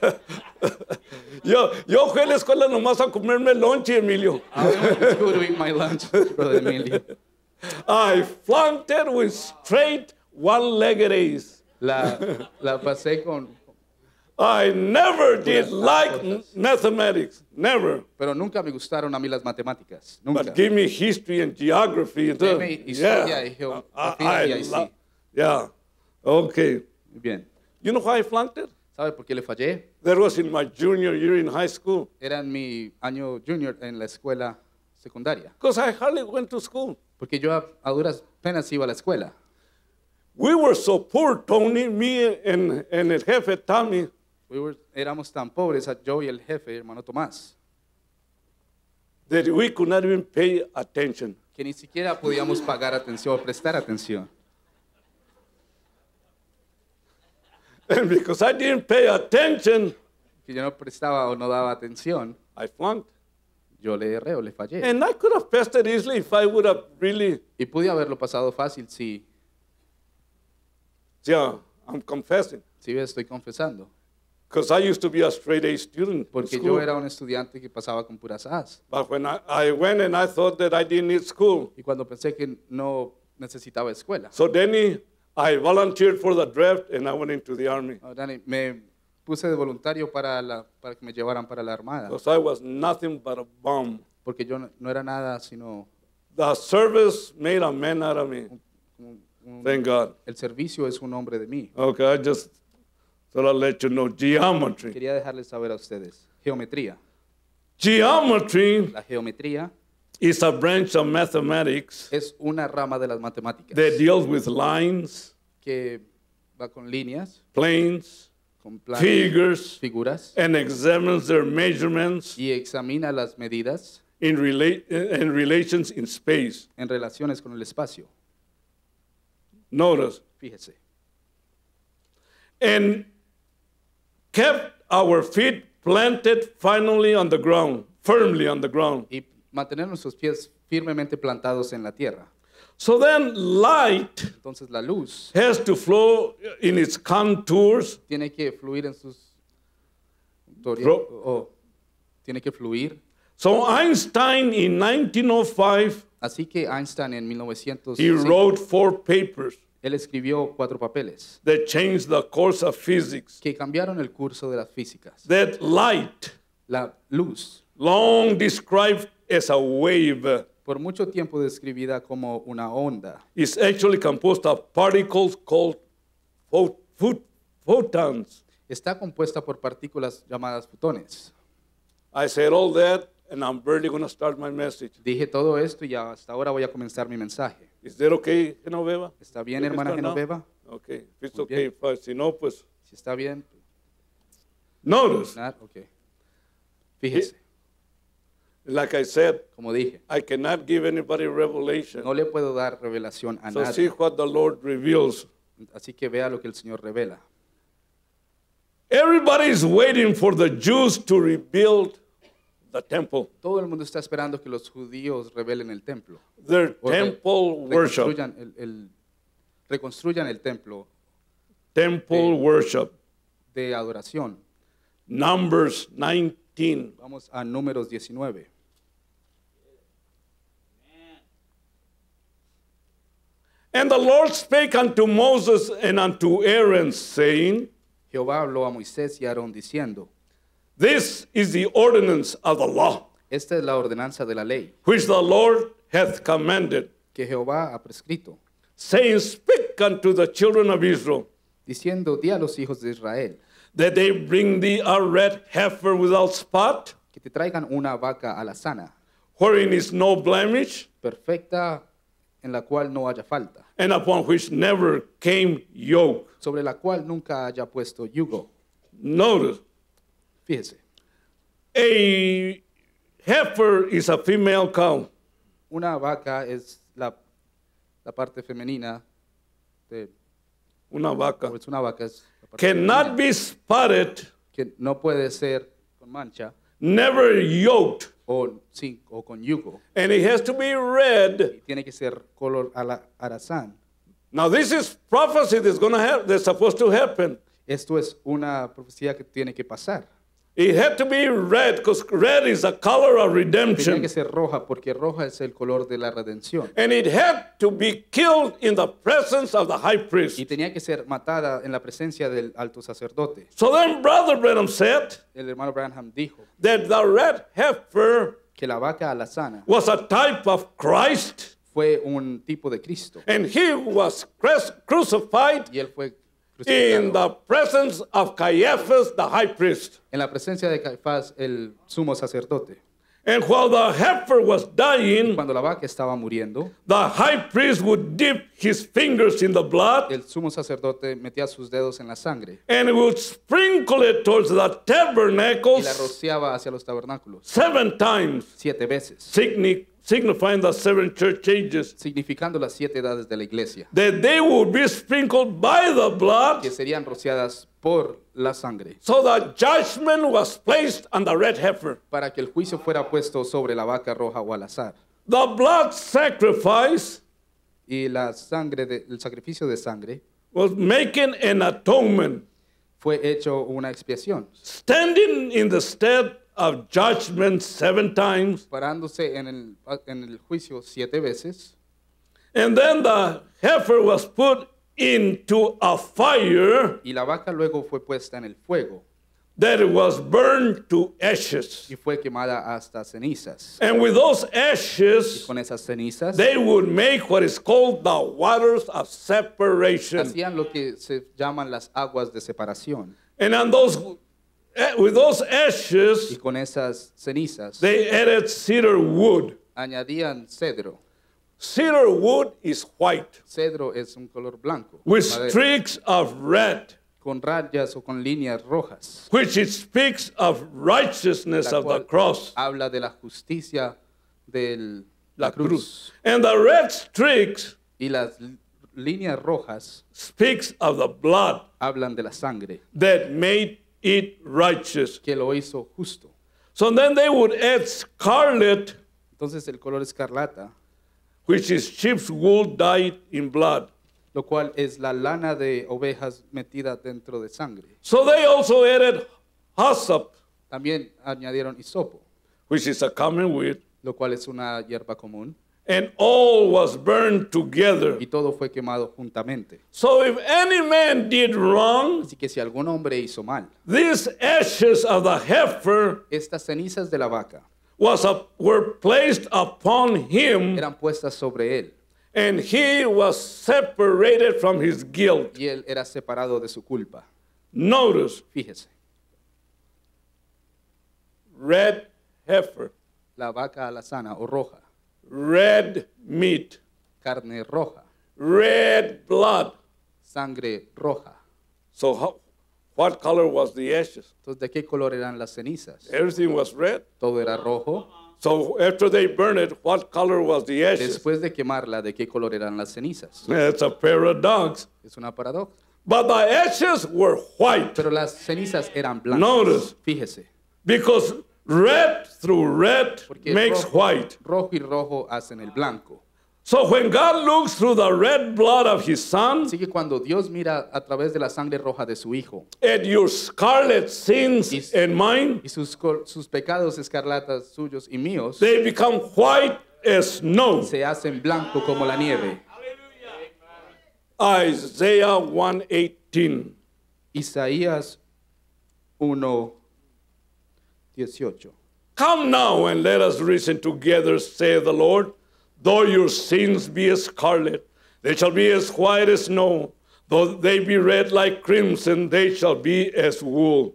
Yo fui a la escuela nomás a comerme lonche, Emilio. I went to school to eat my lunch, Brother Emilio. I flunked it with straight one-legged A's. La pasé con... I never did Puras like cosas. mathematics. Never. Pero nunca me gustaron a mí las matemáticas. Nunca. But give me history and geography. And Deme historia y geografía y ahí sí. Yeah. Okay. Muy bien. You know why I flunked it? ¿Sabe por qué le fallé? That was in my junior year in high school. Era en mi año junior en la escuela secundaria. Because I hardly went to school. Porque yo a duras penas iba a la escuela. We were so poor, Tony, me and el jefe, Tommy. Éramos tan pobres, yo y el jefe, hermano Tomás, That we could not even pay attention. que ni siquiera podíamos pagar atención, prestar atención. And because I didn't pay attention, Que yo no prestaba o no daba atención, I flunked. yo le erré o le fallé. And I could have passed it easily if I would have really, Y pude haberlo pasado fácil si yeah, I'm confessing. estoy confesando. Because I used to be a straight A student in Porque school. yo era un estudiante que pasaba con puras A's. But when I went and I thought that I didn't need school. Y cuando pensé que no necesitaba escuela, So then I volunteered for the draft and I went into the army. Dani, me puse de voluntario para que me llevaran para la Armada. Because I was nothing but a bum. Porque yo no era nada sino The service made a man out of me. Thank God. el servicio es un hombre de mí. Okay, I just thought I'd let you know. Geometry. Quería dejarles saber a ustedes. Geometría. Geometry La geometría is a branch of mathematics es una rama de las matemáticas that deals with lines, que va con líneas, planes, con planos, figures, figuras and examines their measurements y examina las medidas in relations in space. en relaciones con el espacio. Notice. Fíjese. And kept our feet planted finally on the ground, firmly on the ground. Y mantener nuestros pies firmemente plantados en la tierra. So then light Entonces la luz has to flow in its contours. tiene que fluir en sus tiene que fluir. So Einstein in 1905, Así que Einstein en he 1905 wrote 4 papers él escribió 4 papeles that changed the course of physics. que cambiaron el curso de las físicas. That light, La luz, long described as a wave, por mucho tiempo describida como una onda, is actually composed of particles called photons. está compuesta por partículas llamadas fotones. I said all that, and I'm barely going to start my message. Dije todo esto y ya hasta ahora voy a comenzar mi mensaje. Is that okay, Genoveva? ¿Está bien, hermana Start now? Genoveva? Okay. If it's Muy okay, bien. fine. Si no, pues, Si está bien, notice, ok. Fíjese, like I said, como dije, I cannot give anybody revelation. no le puedo dar revelación a So see nadie. what the Lord reveals. Así que vea lo que el Señor revela. Everybody is waiting for the Jews to rebuild the temple, Todo el mundo está esperando que los judíos revelen el templo. their O temple worship. reconstruyan el templo Temple worship. de adoración. Numbers 19. Vamos a Números 19. And the Lord spake unto Moses and unto Aaron, saying, Jehová habló a Moisés y a Aarón diciendo, This is the ordinance of the law, esta es la ordenanza de la ley which the Lord hath commanded, que Jehová ha prescrito, saying, Speak unto the children of Israel, diciendo, di a los hijos de Israel, that they bring thee a red heifer without spot, que te traigan una vaca alazana, wherein is no blemish, perfecta, en la cual no haya falta, and upon which never came yoke. sobre la cual nunca haya puesto yugo. Notice, Fíjese, a heifer is a female cow. una vaca es la parte femenina de, Una vaca. o es una vaca es la parte Cannot femenina, be spotted, que no puede ser con mancha never yoked, o con yugo. and it has to be red. Y tiene que ser color arazán. Now this is prophecy that's supposed to happen. Esto es una profecía que tiene que pasar. It had to be red because red is a color of Tenía redemption. que ser roja porque roja es el color de la redención. And it had to be killed in the presence of the high Y priest. tenía que ser matada en la presencia del alto sacerdote. So then Brother Branham said El hermano Branham dijo that the red heifer que la vaca alazana was a type of Christ, fue un tipo de Cristo. and he was crucified Y él fue in crucificado the presence of Caiaphas, the high priest. en la presencia de Caifás, el sumo sacerdote. And while the heifer was dying, Cuando la vaca estaba muriendo, the high priest would dip his fingers in the blood el sumo sacerdote metía sus dedos en la sangre and would sprinkle it towards the y la tabernacles rociaba hacia los tabernáculos 7 times, 7 veces, signifying the 7 church ages, significando las 7 edades de la iglesia, that they would be sprinkled by the blood, que serían rociadas por la sangre, so that judgment was placed on the red heifer. para que el juicio fuera puesto sobre la vaca roja o al azar. The blood sacrifice Y la sangre, el sacrificio de sangre, was making an atonement, fue hecho una expiación, standing in the stead of judgment 7 times. parándose en el juicio 7 veces. And then the heifer was put into a fire Y la vaca luego fue puesta en el fuego that it was burned to ashes. y fue quemada hasta cenizas. And with those Y ashes, con esas cenizas they would make what is called the waters of separation. hacían lo que se llaman las aguas de separación. And on those, with those Y ashes, con esas cenizas they added cedar wood. añadían cedro. Cedar wood is white Cedro es un color blanco, with madera, streaks of red, con rayas o con líneas rojas, which it speaks of righteousness la of the cual cross. habla de la justicia de La la cruz. And the red streaks Y las líneas rojas speaks of the blood hablan de la sangre that made it righteous. que lo hizo justo. So then they would add scarlet, Entonces el color escarlata, which is sheep's wool dyed in blood. lo cual es la lana de ovejas metida dentro de sangre. So they also added hyssop, También añadieron hisopo, which is a common weed, lo cual es una hierba común, and all was burned together. y todo fue quemado juntamente. So if any man did wrong, Así que si algún hombre hizo mal, these ashes of the heifer estas cenizas de la vaca were placed upon him, eran puestas sobre él, and he was separated from his guilt. y él era separado de su culpa. Notice, Fíjese, red heifer, la vaca alazana o roja, red meat, carne roja, red blood. sangre roja. So what color was the ashes? Entonces, ¿de qué color eran las cenizas? Everything was red. Todo era rojo. So after they burned it, what color was the ashes? Después de quemarla, ¿de qué color eran las cenizas? It's a paradox. Es una paradoja. But the ashes were white Pero las cenizas eran blancas. Notice. Fíjese, because red through red porque makes white. rojo y rojo hacen el blanco. So when God looks through the red blood of his son Así que cuando Dios mira a través de la sangre roja de su Hijo at your scarlet sins Is- and mine, y sus pecados escarlatas suyos y míos, they become white as snow. se hacen blanco como la nieve. Isaiah 1:18. Isaías 1:18. Come now and let us reason together, saith the Lord. Though your sins be as scarlet, they shall be as white as snow. Though they be red like crimson, they shall be as wool.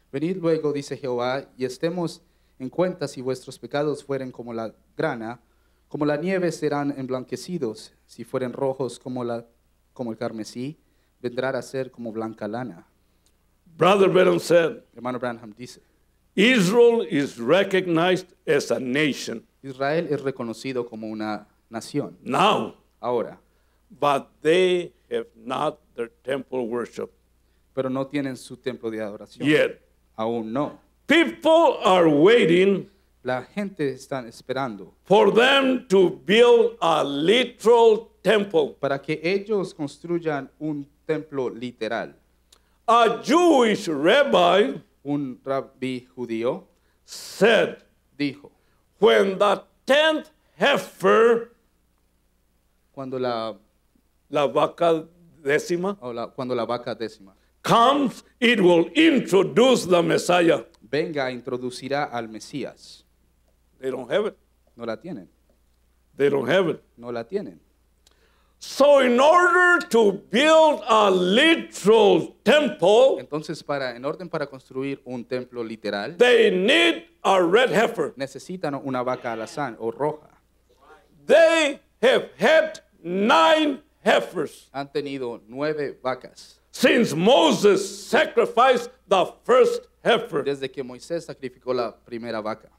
Venid luego, dice Jehová, y estemos en cuenta si vuestros pecados fueren como la grana, como la nieve serán emblanquecidos, si fueren rojos como el carmesí, vendrán a ser como blanca lana. Brother Branham said, Hermano Branham dice, Israel is recognized as a nation Israel es reconocido como una nación now, ahora, but they have not their temple worship pero no tienen su templo de adoración. yet. Aún no. People are waiting La gente está esperando for them to build a literal temple. para que ellos construyan un templo literal. A Jewish rabbi Un rabí judío said, dijo, when the 10th heifer, cuando la vaca décima, cuando la vaca décima comes, it will introduce the Messiah. venga, introducirá al Mesías. They don't have it. No la tienen, They don't have it. no la tienen. So in order to build a literal temple, Entonces, en orden para construir un templo literal, they need a red heifer. necesitan una vaca alazán o roja. They have had 9 heifers Han tenido 9 vacas since Moses sacrificed the first heifer. desde que Moisés sacrificó la primera vaca.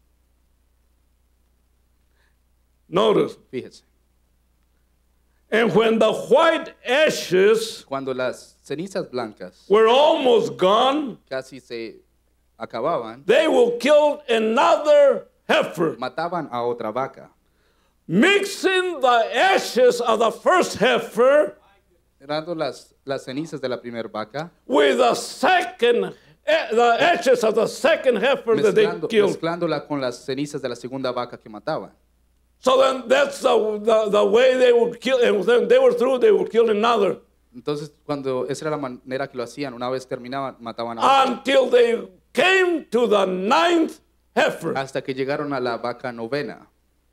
Notice, Fíjese, and when the white ashes cuando las cenizas blancas were almost gone, casi se acababan, they will kill another heifer, mataban a otra vaca, mixing the ashes of the first heifer dando las cenizas de la primera vaca, with the ashes of the second heifer that they killed. mezclándola con las cenizas de la segunda vaca que mataban. So then that's the way they would kill, and when they were through, they would kill another Entonces, esa era la manera que lo hacían. Una vez terminaban, mataban a otra. until they came to the 9th heifer, Hasta que llegaron a la vaca novena,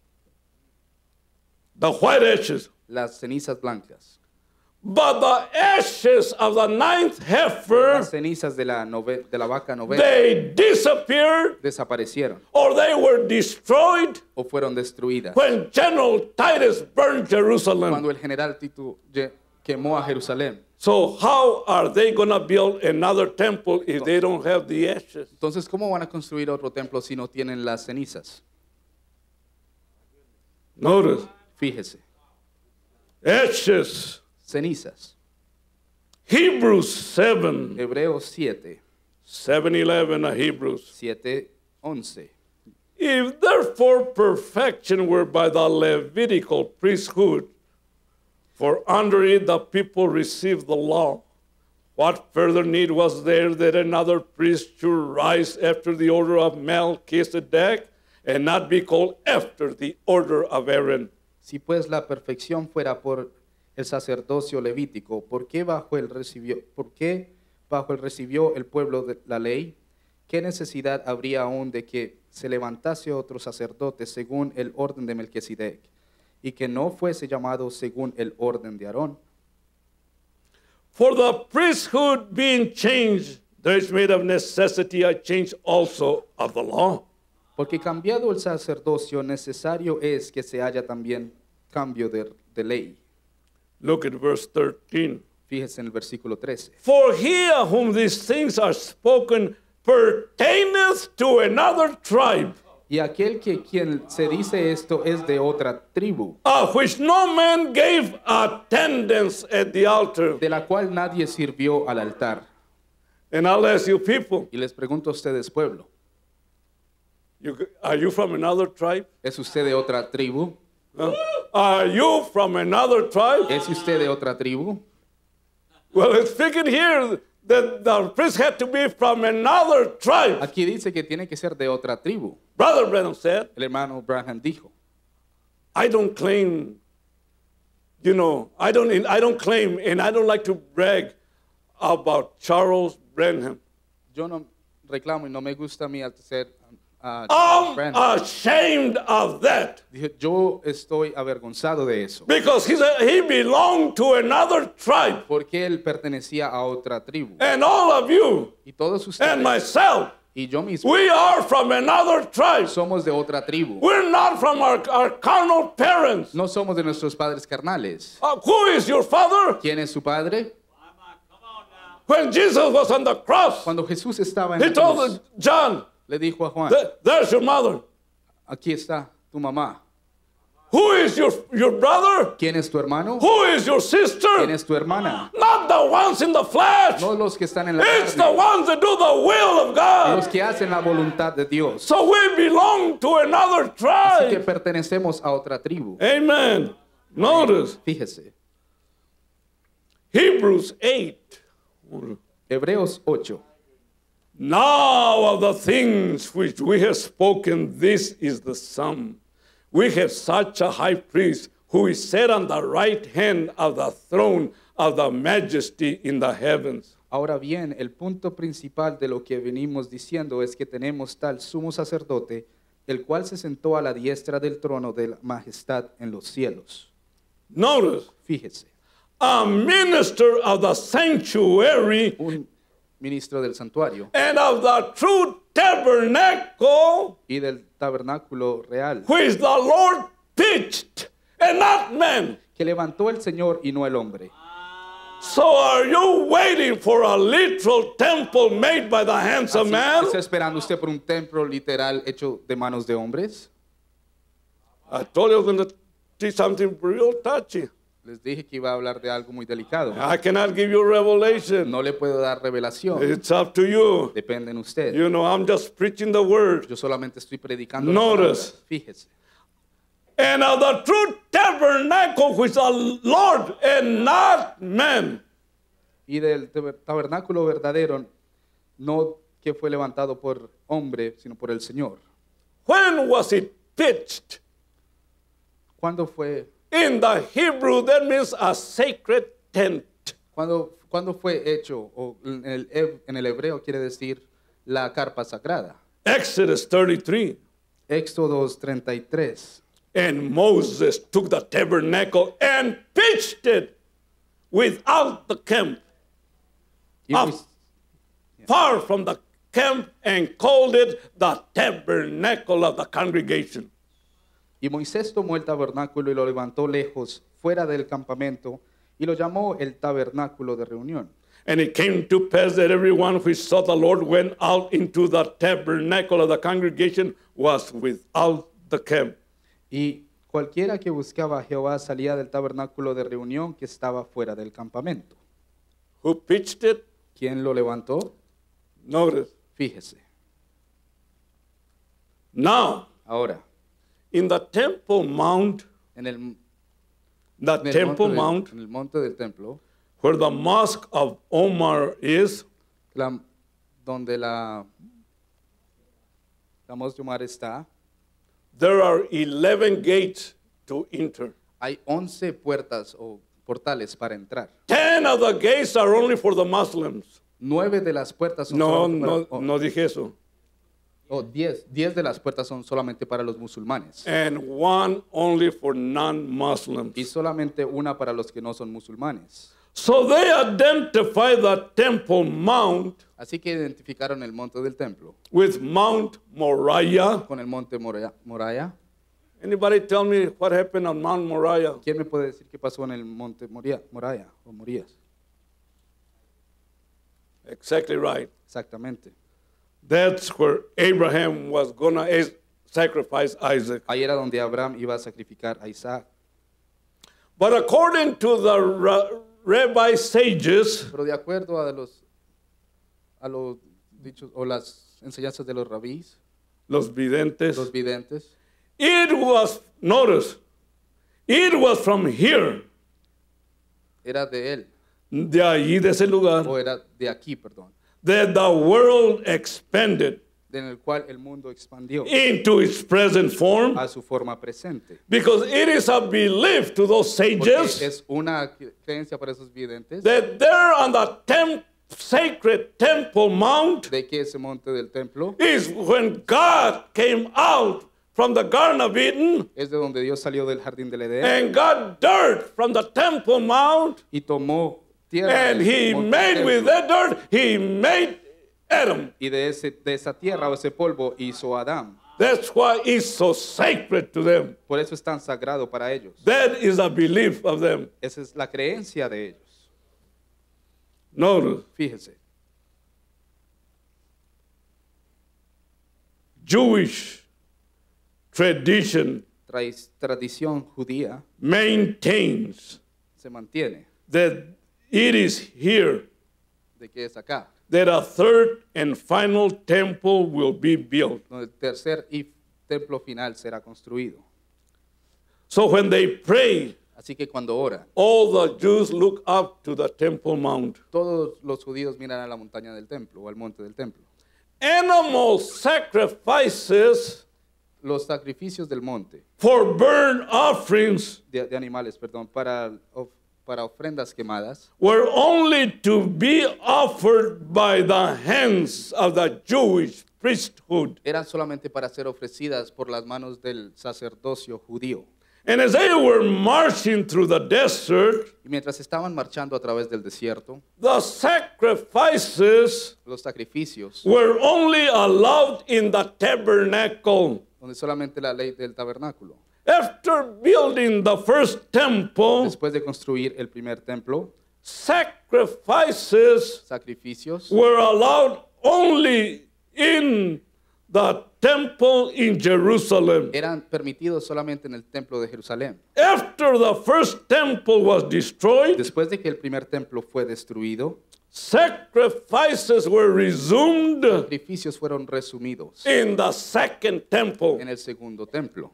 the white ashes. las cenizas blancas. But the ashes of the 9th heifer, Las cenizas de la vaca novena they disappeared desaparecieron or they were destroyed o fueron destruidas. when General Titus burned Jerusalem. Cuando el general Tito quemó a Jerusalén. So how are they going to build another temple if they don't have the ashes? Entonces, ¿cómo van a construir otro templo si no tienen las cenizas? Notice, Fíjese, ashes. cenizas. Hebrews 7, Hebreos 7, 7:11 of Hebrews. 7:11. If therefore perfection were by the Levitical priesthood, for under it the people received the law, what further need was there that another priest should rise after the order of Melchizedek and not be called after the order of Aaron? Si pues la perfección fuera por el sacerdocio levítico, ¿por qué bajo él recibió el pueblo de la ley? ¿Qué necesidad habría aún de que se levantase otro sacerdote según el orden de Melquisedec y que no fuese llamado según el orden de Aarón? For the priesthood being changed, there is made of necessity a change also of the law. Porque cambiado el sacerdocio, necesario es que se haya también cambio de ley. Look at verse 13. Fíjese en el versículo 13. For he of whom these things are spoken pertaineth to another tribe, Y aquel que quien se dice esto es de otra tribu, of which no man gave attendance at the altar. de la cual nadie sirvió al altar. And I'll ask you people, Y les pregunto a ustedes, pueblo, are you from another tribe? ¿es usted de otra tribu? Huh? Are you from another tribe? ¿Es usted de otra tribu? Well, it's figured here that the priest had to be from another tribe. Aquí dice que tiene que ser de otra tribu. Brother Branham said, El hermano Branham dijo, I don't claim, I don't claim, and I don't like to brag about Charles Branham. yo no reclamo y no me gusta a mí a friend. I'm ashamed of that. Dijo, yo estoy avergonzado de eso. Because he belonged to another tribe. Porque él pertenecía a otra tribu. And all of you Y todos ustedes and myself, y yo mismo we are from another tribe. somos de otra tribu. We're not from our carnal parents. No somos de nuestros padres carnales. Who is your father? ¿Quién es su padre? When Jesus was on the cross, Cuando Jesús estaba en he la cruz, told John, le dijo a Juan, there's your mother. aquí está tu mamá. Who is your brother? ¿Quién es tu hermano? Who is your sister? ¿Quién es tu hermana? Not the ones in the flesh. No los que están en la It's the carne, ones that do the will of los God. que hacen la voluntad de Dios. So we belong to another Así que tribe. pertenecemos a otra tribu. Amen. Notice Fíjese, Hebrews 8. Hebreos 8. Now of the things which we have spoken, this is the sum. We have such a high priest who is set on the right hand of the throne of the majesty in the heavens. Ahora bien, el punto principal de lo que venimos diciendo es que tenemos tal sumo sacerdote, el cual se sentó a la diestra del trono de la majestad en los cielos. Notice, Fíjese, a minister of the sanctuary un ministro del santuario and of the true tabernacle y del tabernáculo real, which the Lord pitched, and not man. que levantó el Señor y no el hombre. So are you waiting for a literal temple made by the hands of Así, man? ¿está esperando usted por un templo literal hecho de manos de hombres? I told you I was going to teach something real touchy. Les dije que iba a hablar de algo muy delicado. I cannot give you revelation. No le puedo dar revelación. It's up to you. Depende en usted. You know, I'm just preaching the word. Yo solamente estoy predicando. Notice. Fíjese. And of the true tabernacle which the Lord and not man. Y del tabernáculo verdadero, no que fue levantado por hombre, sino por el Señor. When was it pitched? ¿Cuándo fue? In the Hebrew, that means a sacred tent. ¿Cuándo fue hecho? O en el hebreo quiere decir la carpa sagrada. Exodus 33. Éxodo 33. And Moses took the tabernacle and pitched it without the camp, Y, up far from the camp, and called it the tabernacle of the congregation. y Moisés tomó el tabernáculo y lo levantó lejos, fuera del campamento, y lo llamó el tabernáculo de reunión. And it came to pass that everyone who saw the Lord went out into the tabernacle of the congregation was without the camp. Y cualquiera que buscaba a Jehová salía del tabernáculo de reunión que estaba fuera del campamento. Who pitched it? ¿Quién lo levantó? Notice. Fíjese. Now, Ahora, in the Temple Mount, en el, the en el Temple monte Mount, en el monte del templo, where the Mosque of Omar is, donde la Mosque de Omar está, there are 11 gates to enter. hay 11 puertas o portales para entrar. 10 of the gates are only for the Muslims. 9 de las puertas son No, solamente para, no dije eso. 10 de las puertas son solamente para los musulmanes. And one only for non-Muslims. Y solamente una para los que no son musulmanes. So they identify the Temple Mount Así que identificaron el monte del templo with Mount Moriah. con el monte Moriah. Anybody tell me what happened on Mount Moriah? ¿Quién me puede decir qué pasó en el monte Moriah o Morías? Exactly right. Exactamente. That's where Abraham was going to sacrifice Isaac. Ahí era donde Abraham iba a sacrificar a Isaac. But according to the rabbi sages, Pero de acuerdo a los dichos o las enseñanzas de los rabís, los videntes, los videntes, it was, notice, it was from here, era de él, de allí, de ese lugar, o era de aquí, perdón, that the world expanded en el cual el mundo expandió into its present form, a su forma presente. because it is a belief to those Porque sages es una creencia para esos videntes that there on the 10th sacred Temple Mount ¿De qué ese monte del templo? is when God came out from the Garden of Eden Es de donde Dios salió del jardín del Edén and got dirt from the Temple Mount, y tomó tierra and del he monte del made with templo. that dirt, he made Adam. Y de esa tierra o ese polvo hizo a Adán. That's why it's so sacred to them. Por eso es tan sagrado para ellos. That is a belief of them. Esa es la creencia de ellos. Notice, Fíjese, Jewish tradition tradición judía maintains se mantiene that it is here de que es acá, that a third and final temple will be built. donde el tercer templo final será construido. So when they pray, Así que cuando oran, all the Jews look up to the Temple Mount. todos los judíos miran a la montaña del templo o al monte del templo. Animal sacrifices Los sacrificios del monte, for burnt offerings de animales, perdón, para ofrendas quemadas, were only to be offered by the hands of the Jewish priesthood. eran solamente para ser ofrecidas por las manos del sacerdocio judío. And as they were marching through the desert, Y mientras estaban marchando a través del desierto, the sacrifices los sacrificios, were only allowed in the tabernacle. donde solamente la ley del tabernáculo. After building the first temple, Después de construir el primer templo, sacrifices sacrificios were allowed only in the temple in Jerusalem. eran permitidos solamente en el templo de Jerusalén. After the first temple was destroyed, Después de que el primer templo fue destruido, sacrifices were resumed sacrificios fueron resumidos in the second temple. en el segundo templo.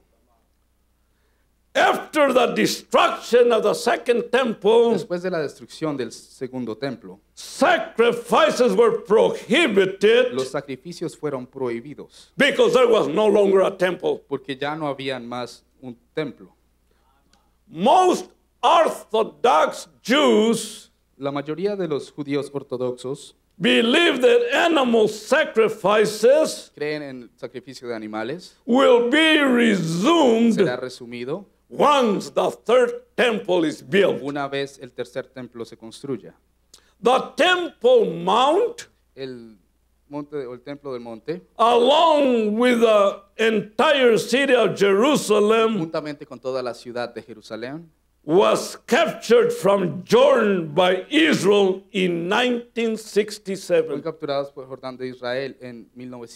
After the destruction of the second temple, Después de la destrucción del segundo templo, sacrifices were prohibited los sacrificios fueron prohibidos because there was no longer a temple. porque ya no habían más un templo. Most Orthodox Jews La mayoría de los judíos ortodoxos believe that animal sacrifices creen en el sacrificio de animales. will be resumed Será resumido once the third temple is built. una vez el tercer templo se construya. The Temple Mount, El monte o el templo del monte, along with the entire city of Jerusalem, juntamente con toda la ciudad de Jerusalén, was captured from Jordan by Israel in fueron 1967 capturados por Jordán de Israel en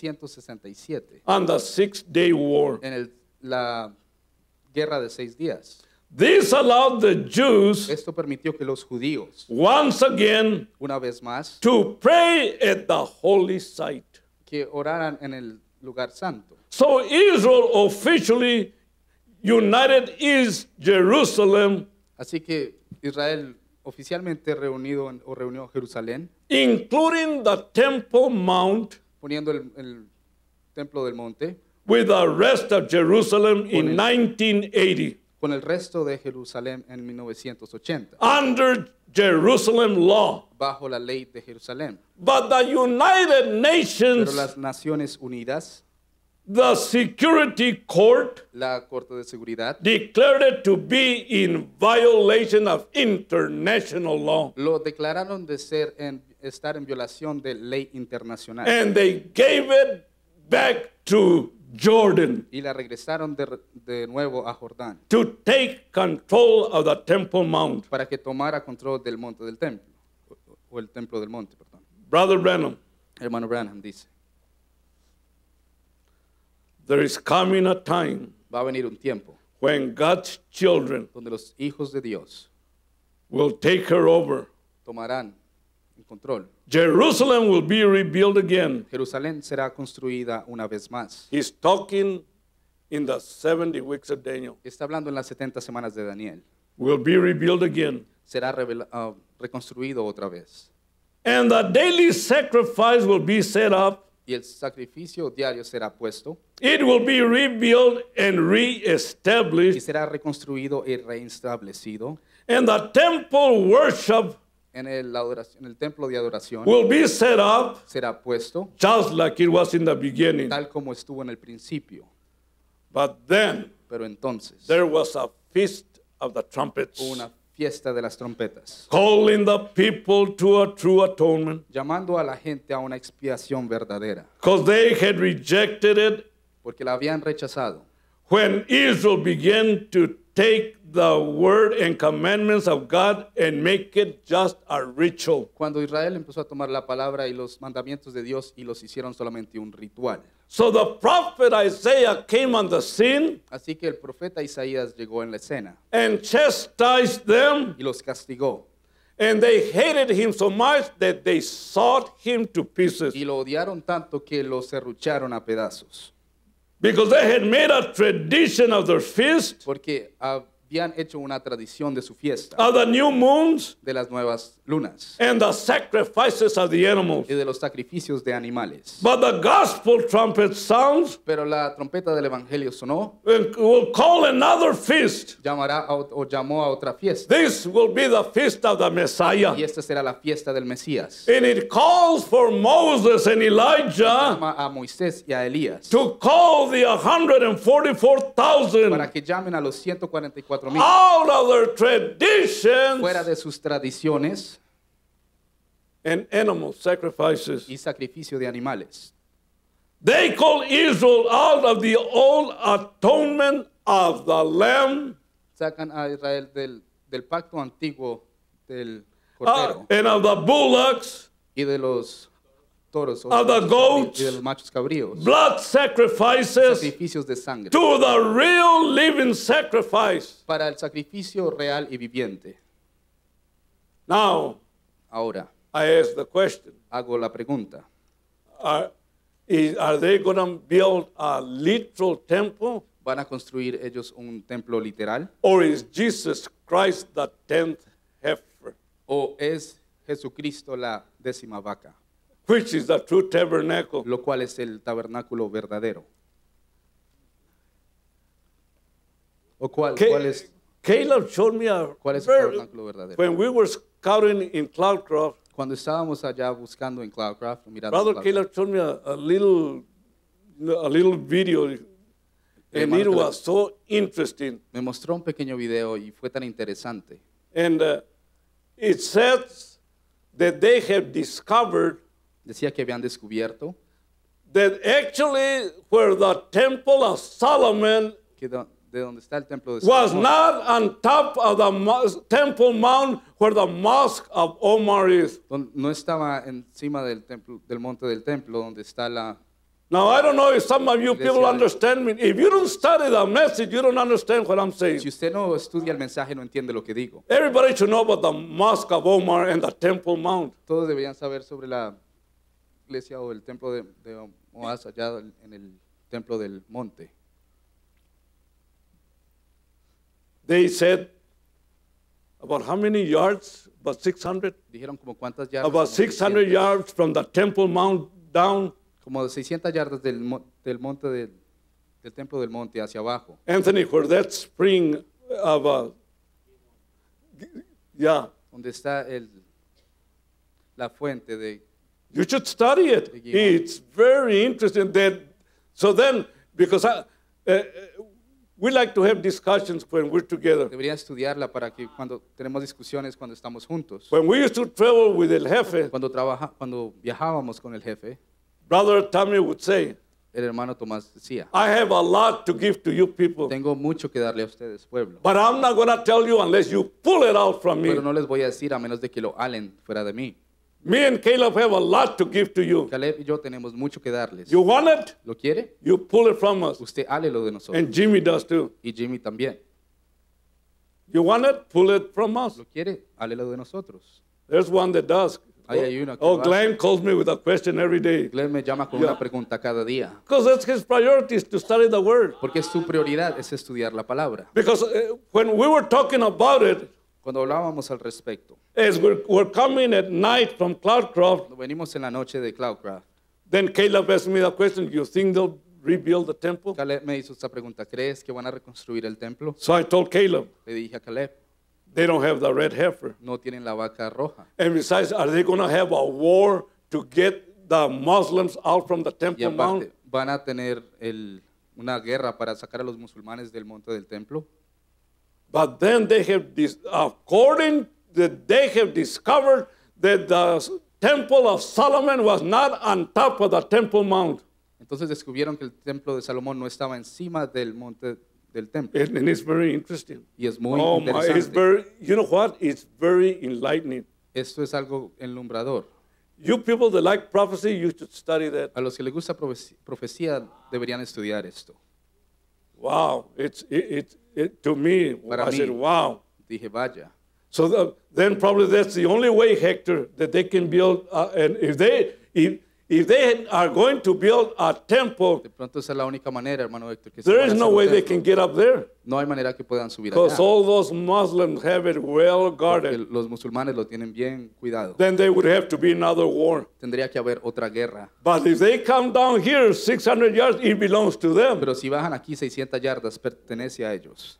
1967 on the Six-Day War. en la guerra de 6 días. This allowed the Jews Esto permitió que los judíos, once again una vez más, to pray at the holy site. que oraran en el lugar santo. So Israel officially united East Jerusalem, Así que Israel oficialmente reunió Jerusalén, including the Temple Mount, poniendo el templo del monte with the rest of Jerusalem in 1980 con el resto de Jerusalén en 1980, under Jerusalem law. bajo la ley de Jerusalén. But the United Pero Nations, las Naciones Unidas, the Security Court, la Corte de Seguridad, declared it to be in violation of international law. lo declararon de estar en violación de ley internacional And they gave it back to Jordan y la regresaron de nuevo a Jordán to take control of the Temple Mount. para que tomara control del monte del templo, o el templo del monte, perdón. Brother Branham, Hermano Branham dice, there is coming a time va a venir un tiempo when God's children donde los hijos de Dios will take her over. tomarán el control. Jerusalem will be rebuilt again. Jerusalén será construida una vez más. He's talking in the 70 weeks of Daniel. Está hablando en las 70 semanas de Daniel. Will be rebuilt again. Será reconstruido otra vez. And the daily sacrifice will be set up. Y el sacrificio diario será puesto It will be rebuilt and y reestablished. será reconstruido y reestablecido. And the temple worship en el templo de adoración will be set up será puesto just like it was in the beginning. tal como estuvo en el principio. But then Pero entonces there was a feast of the trumpets, hubo una fiesta de las trompetas, calling the people to a true atonement, llamando a la gente a una expiación verdadera, because they had rejected it porque la habían rechazado. when Israel began to take the word and commandments of God and make it just a ritual. Cuando Israel empezó a tomar la palabra y los mandamientos de Dios y los hicieron solamente un ritual. So the prophet Isaiah came on the scene Así que el profeta Isaías llegó en la escena and chastised them, y los castigó. and they hated him so much that they sawed him to pieces, Y lo odiaron tanto que lo serrucharon a pedazos. because they had made a tradition of their feast, Porque habían hecho una tradición de su fiesta, of the new moons, de las nuevas lunas and the sacrifices of the animals. y de los sacrificios de animales. But the gospel trumpet sounds Pero la trompeta del evangelio sonó, and will call another feast. llamó a otra fiesta. This will be the feast of the Messiah. Y esta será la fiesta del Mesías. And it calls for Moses and Elijah Llama a Moisés y a Elías to call the para 144,000 que llamen a los 144,000 out of their traditions fuera de sus tradiciones and animal sacrifices. y sacrificio de animales. They call Israel out of the old atonement of the Lamb Sacan a Israel del pacto antiguo del cordero and of the bullocks, y de los toros of the goats, y de los machos cabríos, blood sacrifices sacrificios de sangre, to the real living sacrifice. para el sacrificio real y viviente. Now, Ahora, I ask the question, hago la pregunta. are they going to build a literal temple, ¿Van a construir ellos un templo literal? or is Jesus Christ the 10th heifer, ¿O es Jesucristo la 10ª vaca? which is the true tabernacle? Lo cual es el tabernáculo verdadero. ¿O cuál es? Caleb showed me ¿Cuál es el tabernáculo verdadero? when we were scouting in Cloudcroft, Cuando estábamos allá buscando en Cloudcraft, mirando Brother Cloudcraft, Caleb showed me a little video, and Hermano it Caleb. was so interesting. me mostró un pequeño video y fue tan interesante. And it says that they have discovered Decía que habían descubierto that actually where the temple of Solomon que de donde está el templo de was Salomón, not on top of the temple mount where the mosque of Omar is. no estaba encima del monte del templo donde está la... Now, I don't know if some of you people Iglesia. understand me. If you don't study the message, you don't understand what I'm saying. Si usted no estudia el mensaje, no entiende lo que digo. Everybody should know about the mosque of Omar and the temple mount. Todos deberían saber sobre la iglesia o el templo de Moaz allá en el templo del monte. They said about how many yards? About 600? Dijeron como cuántas yardas. About Como 600 yards from the temple mount down. Como 600 yardas del monte del templo del monte hacia abajo. Anthony, where that spring of, yeah, Donde está la fuente de... you should study it. De Gihon. It's very interesting. So then, because we like to have discussions when we're together. Deberían estudiarla para que cuando tenemos discusiones, cuando estamos juntos. When we used to travel with El Jefe, Cuando viajábamos con el jefe, Brother Tommy would say, el hermano Tomás decía, I have a lot to give to you people, tengo mucho que darle a ustedes, pueblo. but I'm not going to tell you unless you pull it out from me. Pero no les voy a decir a menos de que lo halen fuera de mí. Me and Caleb have a lot to give to you. Caleb y yo tenemos mucho que darles. You want it? ¿Lo quiere? You pull it from us. Usted hálelo de nosotros. And Jimmy does too. Y Jimmy también. You want it? Pull it from us. ¿Lo quiere? Hálelo de nosotros. There's one that does. Ahí hay uno que Oh, lo Glenn calls me with a question every day. Glenn me llama con Yeah. una pregunta cada día. Because that's his priority is to study the word. Porque su prioridad es estudiar la palabra. Because when we were talking about it, Cuando hablábamos al respecto, as we're coming at night from Cloudcroft, cuando venimos en la noche de Cloudcraft, then Caleb asked me the question, you think they'll rebuild the temple? Caleb me hizo esta pregunta, ¿crees que van a reconstruir el templo? So I told Caleb, Le dije a Caleb, They don't have the red heifer. no tienen la vaca roja. And besides, are they going to have a war to get the Muslims out from the Y Temple Mount? aparte, van a tener una guerra para sacar a los musulmanes del monte del templo. But then they have, they have discovered that the Temple of Solomon was not on top of the Temple Mount. Entonces descubrieron que el templo de Salomón no estaba encima del monte del templo. And it's very interesting. Y es muy Oh my, it's interesante. very, you know what? It's very enlightening. Esto es algo enlumbrador. You people that like prophecy, you should study that. A los que les gusta profecía deberían estudiar esto. Wow, to me, Para I said, mí. wow. Dije, vaya. So then probably that's the only way, Hector, that they can build. And if they are going to build a temple, De pronto esa es la única manera, hermano Héctor, que se there van a is no hacer un way they templo. can get up there No hay manera que puedan subir because allá. all those Muslims have it well Porque guarded. los musulmanes lo tienen bien cuidado. Then there would have to be another war. Tendría que haber otra guerra. But if they come down here 600 yards, it belongs to them. Pero si bajan aquí 600 yardas, pertenece a ellos.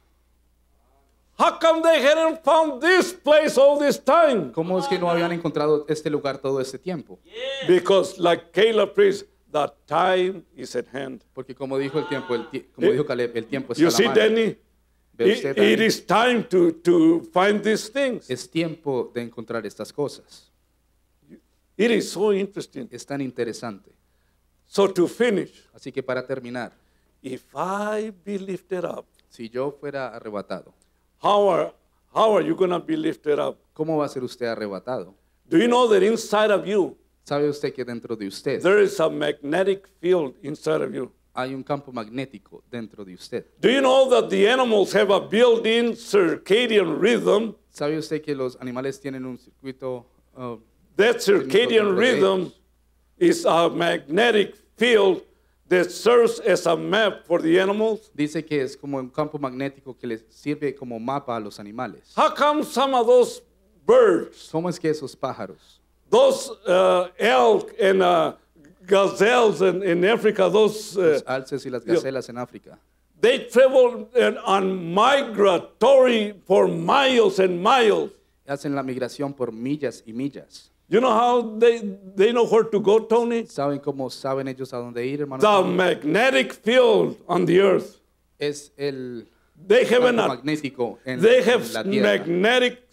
How come they hadn't found this place all this time? ¿Cómo es que no habían encontrado este lugar todo este tiempo? Because like Caleb preached, the time is at hand. Porque como dijo el tiempo, como dijo Caleb, el tiempo está You a la see, mano. Danny? ¿Ve usted, It Danny? is time to find these things. Es tiempo de encontrar estas cosas. It is so interesting. Es tan interesante. So to finish, Así que para terminar, if I be lifted up, si yo fuera arrebatado, how are you going to be lifted up? ¿cómo va a ser usted arrebatado? Do you know that inside of you, ¿Sabe usted que dentro de usted there is a magnetic field inside of you? hay un campo magnético dentro de usted? Do you know that the animals have a built-in circadian rhythm? ¿Sabe usted que los animales tienen un circuito? That circadian dentro de rhythm ellos? is a magnetic field that serves as a map for the animals. Dice que es como un campo magnético que les sirve como mapa a los animales. How come some of those birds, ¿Cómo es que esos pájaros, those elk and gazelles in Africa, those los alces y las gacelas en África, they travel on migratory for miles and miles? hacen la migración por millas y millas? You know how they know where to go, Tony? ¿Saben cómo saben ellos a dónde ir, hermano? The magnetic field on the earth. Es el They have campo an magnético en They have la tierra. magnetic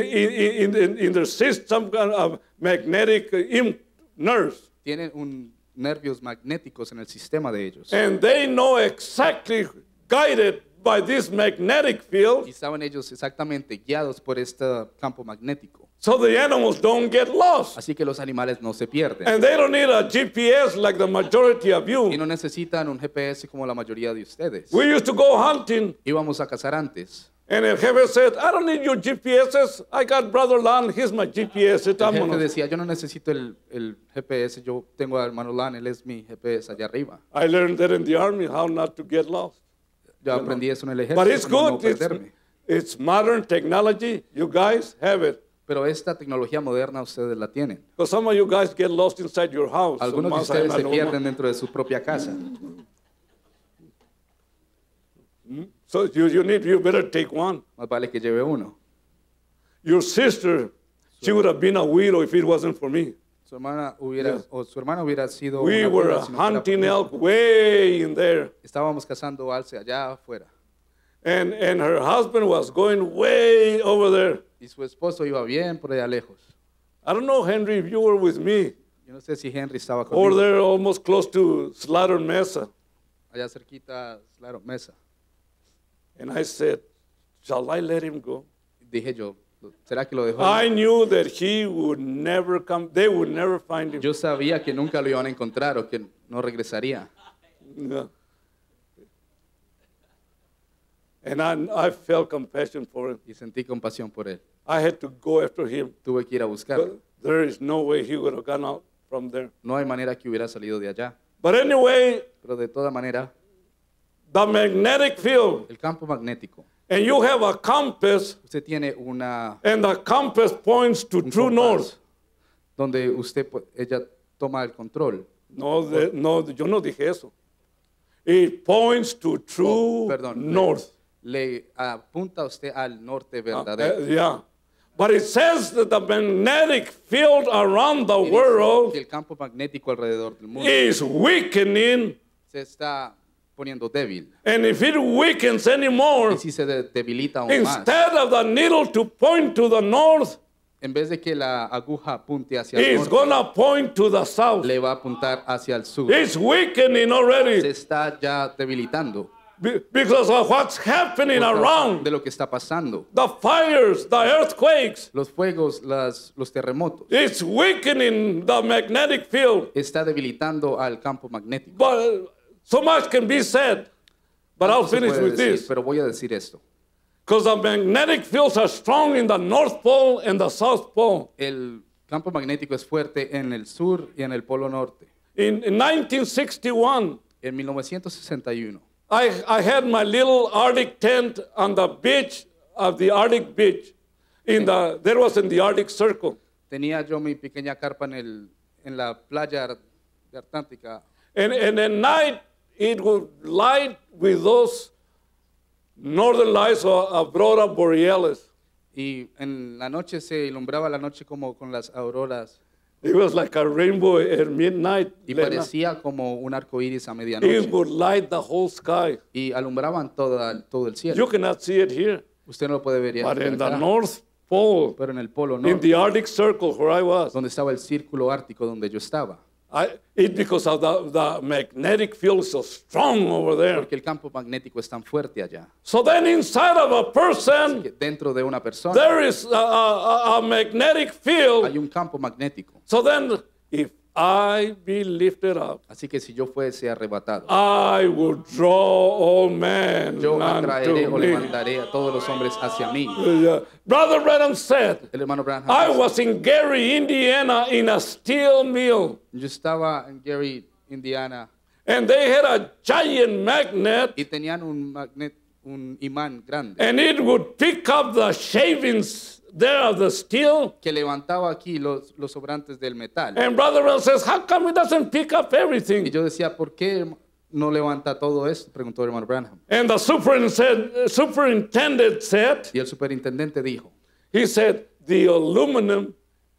in their system, kind of magnetic nerves, Tienen nervios magnéticos en el sistema de ellos. and they know exactly, guided by this magnetic field, Y saben ellos exactamente guiados por este campo magnético. so the animals don't get lost, Así que los animales no se pierden. and they don't need a GPS like the majority of Y you. no necesitan un GPS como la mayoría de ustedes. We used to go hunting, Íbamos a cazar antes. and el jefe said, "I don't need your GPSs. I got Brother Lon. He's my GPS." El jefe decía, yo no necesito el GPS, yo tengo al hermano Lan, él es mi GPS allá arriba. I learned that in the army, how not to get lost. Yo aprendí eso en el But it's ejército, cómo no good. perderme. It's modern technology. You guys have it. Pero esta tecnología moderna ustedes la tienen. Because some of you guys get lost inside your house. Algunos de Más ustedes se allá, pierden dentro de su propia casa. So you better take one. Más vale que lleve uno. Your sister, she would have been a widow if it wasn't for me. Su hermana hubiera sido We una were viuda si no fuera por hunting mí. elk way in there. Estábamos cazando alce allá afuera. And her husband was going way over there. Y su esposo iba bien por allá lejos. I don't know, Henry, if you were with me. Yo no sé si Henry estaba Over conmigo. there almost close to Slaughter Mesa. Allá cerquita, claro, mesa. And I said, shall I let him go? Dije yo, ¿será que lo dejó? I knew that he would never come. They would never find him. Yo sabía que nunca lo iban a encontrar o que no regresaría. Yeah. And I felt compassion for him. Y sentí compasión por él. I had to go after him. Tuve que ir a buscarlo. But there is no way he would have gone out from there. No hay manera que hubiera salido de allá. But anyway, Pero de toda manera, the magnetic field, el campo magnético. and you have a compass, Usted tiene una and the compass points to un true compás north. donde ella toma el control. No, no, yo no dije eso. It points to true Perdón, north. le apunta a usted al norte verdadero. Yeah. But it says that the magnetic field around the Y dice world que el campo magnético alrededor del mundo is weakening. se está poniendo débil. And if it weakens anymore, Y si se debilita aún más, instead of the needle to point to the north, en vez de que la aguja apunte hacia el it's norte, going to point to the south. le va a apuntar hacia el sur. It's weakening Se already está ya debilitando because of what's happening por causa around. de lo que está pasando. The fires, the earthquakes. Los fuegos, los terremotos, It's weakening the magnetic field. está debilitando al campo magnético. But so much can be said. But I'll Se finish puede with decir, this. pero voy a decir esto. Because the magnetic fields are strong in the North Pole and the South Pole. El campo magnético es fuerte en el sur y en el polo norte. In 1961, En 1961, I had my little Arctic tent on the beach of the Arctic beach. There was in the Arctic Circle. tenía yo mi pequeña carpa en la playa de Antártica. And at night, it would light with those northern lights or aurora borealis. Y en la noche se ilumbraba la noche como con las auroras. It was like a rainbow at midnight. Y parecía como un arco iris a It medianoche. would light the whole sky. Y alumbraban todo el You cielo. cannot see it here. Usted no lo puede ver But in the acá, North Pole, pero en el polo in norte, the Arctic Circle where I was, donde estaba el círculo ártico donde yo estaba. it's because of the magnetic field is so strong over there. Porque el campo magnético es tan fuerte allá. So then inside of a person, Que dentro de una persona there is a magnetic field. hay un campo magnético. So then if I be lifted up, Así que si yo fuese arrebatado, I will draw all men yo unto atraeré o me. levantaré a todos los hombres hacia mí. Yeah. Brother Branham said, El hermano Branham, I was in Gary, Indiana, in a steel mill, yo estaba en Gary, Indiana, and they had a giant magnet, y tenían un imán grande and it would pick up the shavings there of the steel. que levantaba aquí los sobrantes del metal. And Brother Branham says, how come it doesn't pick up Y everything? yo decía, ¿por qué no levanta todo esto? Preguntó el hermano Branham. And the superintendent said, Y el superintendente dijo, he said, the aluminum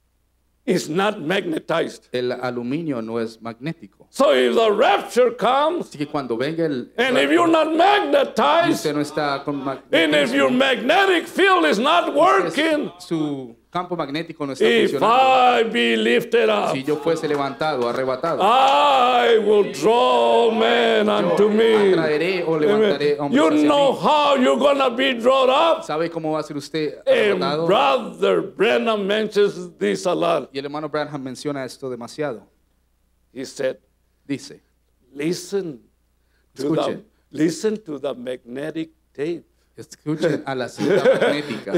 is not magnetized. el aluminio no es magnético. So if the rapture comes, Así que cuando venga and if you're not y magnetized, usted no está con and if your magnetic field is not working, su campo magnético no está if funcionando. I be lifted up, Si yo fuese levantado, arrebatado, I will draw men unto me. atraeré o levantaré hombres You hacia know mí. how you're going to be drawn up? ¿Sabe cómo va a ser usted And arrebatado? Brother Brenham mentions this a lot. Y el hermano Branham menciona esto demasiado. He said, Dice, listen to Escuchen. the magnetic tape. escuchen a la cinta magnética.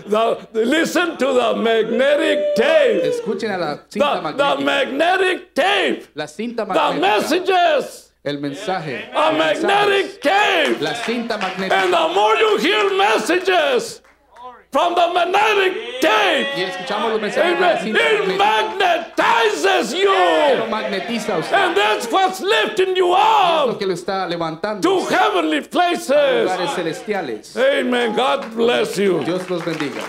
Listen to the magnetic tape. Escuchen a la cinta The magnética. magnetic tape. La cinta The magnética. messages. El mensaje. A los mensajes, magnetic tape. La cinta And magnética. the more you hear messages from the magnetic tape, Y escuchamos los mensajes de la it cinta magnética. magnetizes Lo you. magnetiza a usted. And that's what's lifting you Lo up que lo está levantando to a heavenly places. lugares celestiales. Amen. God bless you. Dios los bendiga.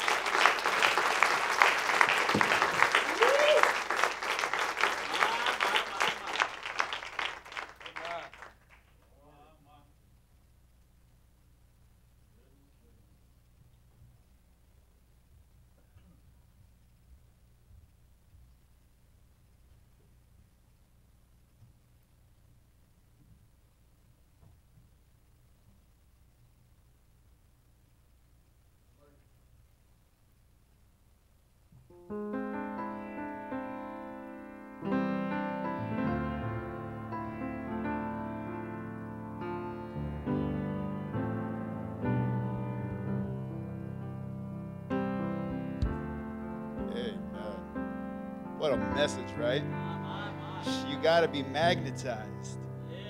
What a message, right? You got to be magnetized.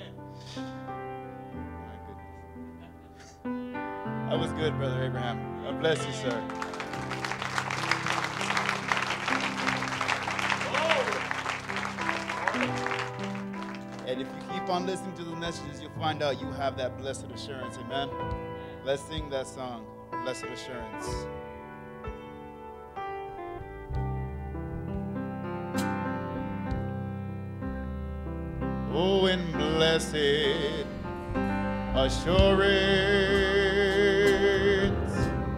My goodness. That was good, Brother Abraham. God bless you, sir. And if you keep on listening to the messages, you'll find out you have that blessed assurance. Amen. Let's sing that song, Blessed Assurance. Oh, and blessed assurance.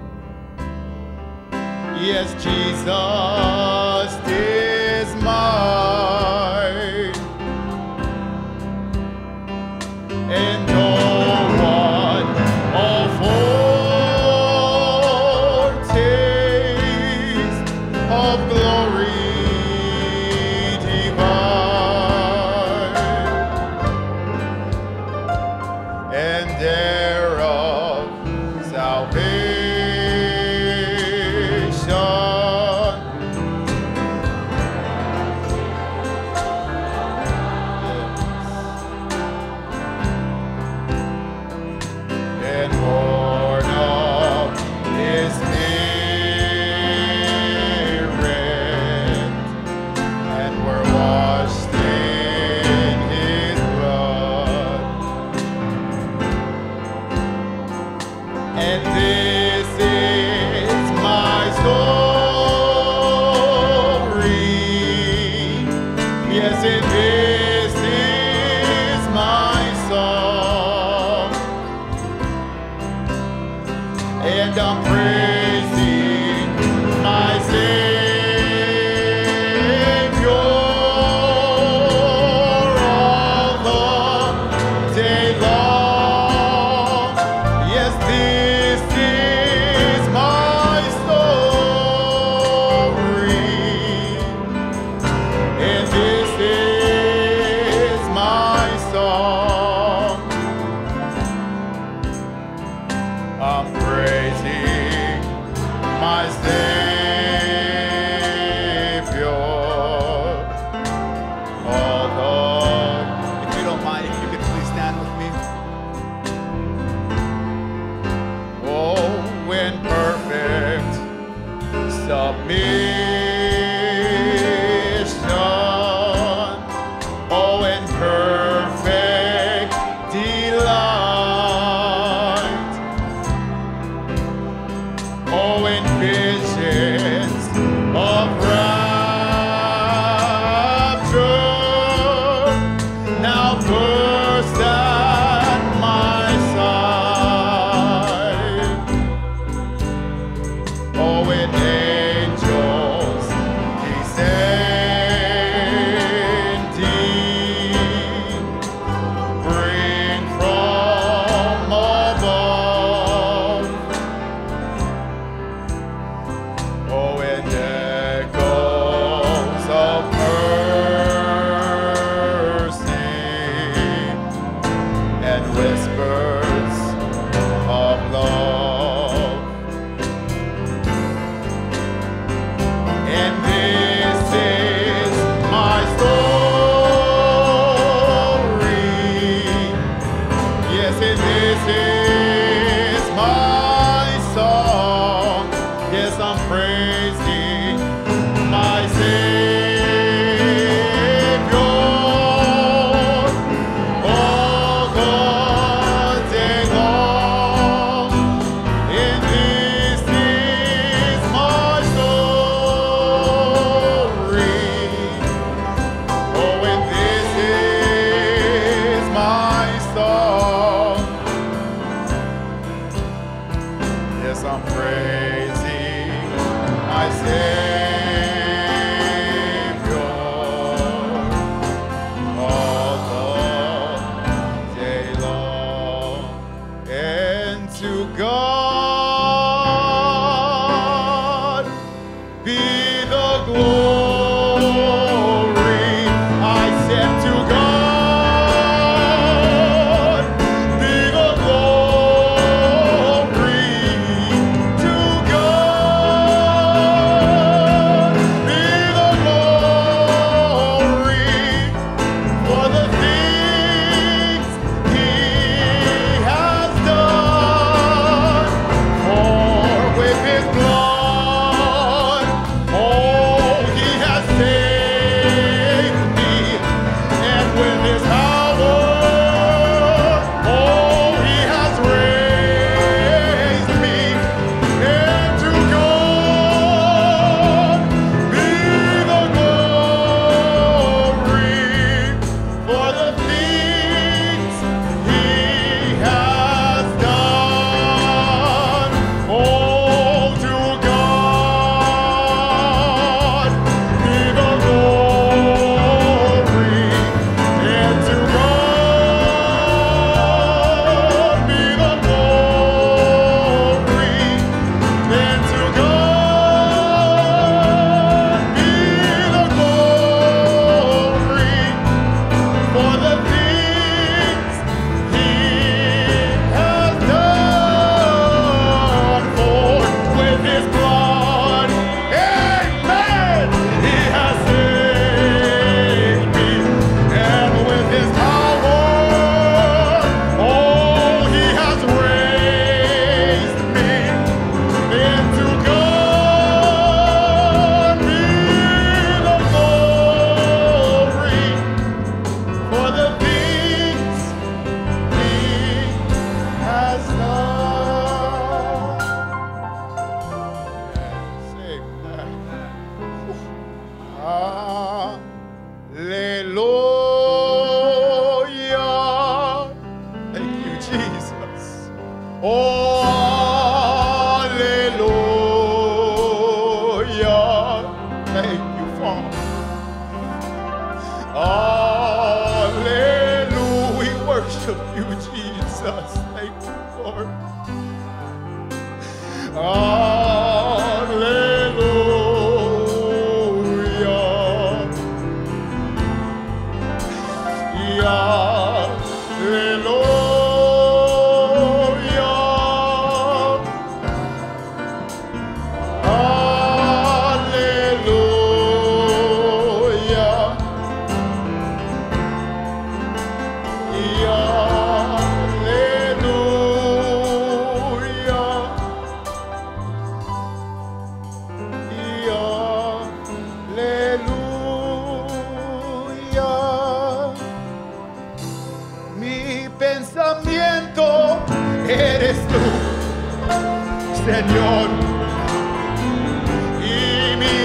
Yes, Jesus is mine. And oh, what a foretaste of glory divine, and thereof salvation. And born of His Spirit, and we're washed in His blood. And this is my story. Yes, and this is my song. And I'm praising my Savior all the day long. Yes, this is my story, and this is my song. I'm praising my Savior. Although, if you don't mind, if you could please stand with me. Oh, when perfect submission. Oh, and perfect delight. Oh, in visions of rapture, now burst at my side. Oh, in angels descending, bring from above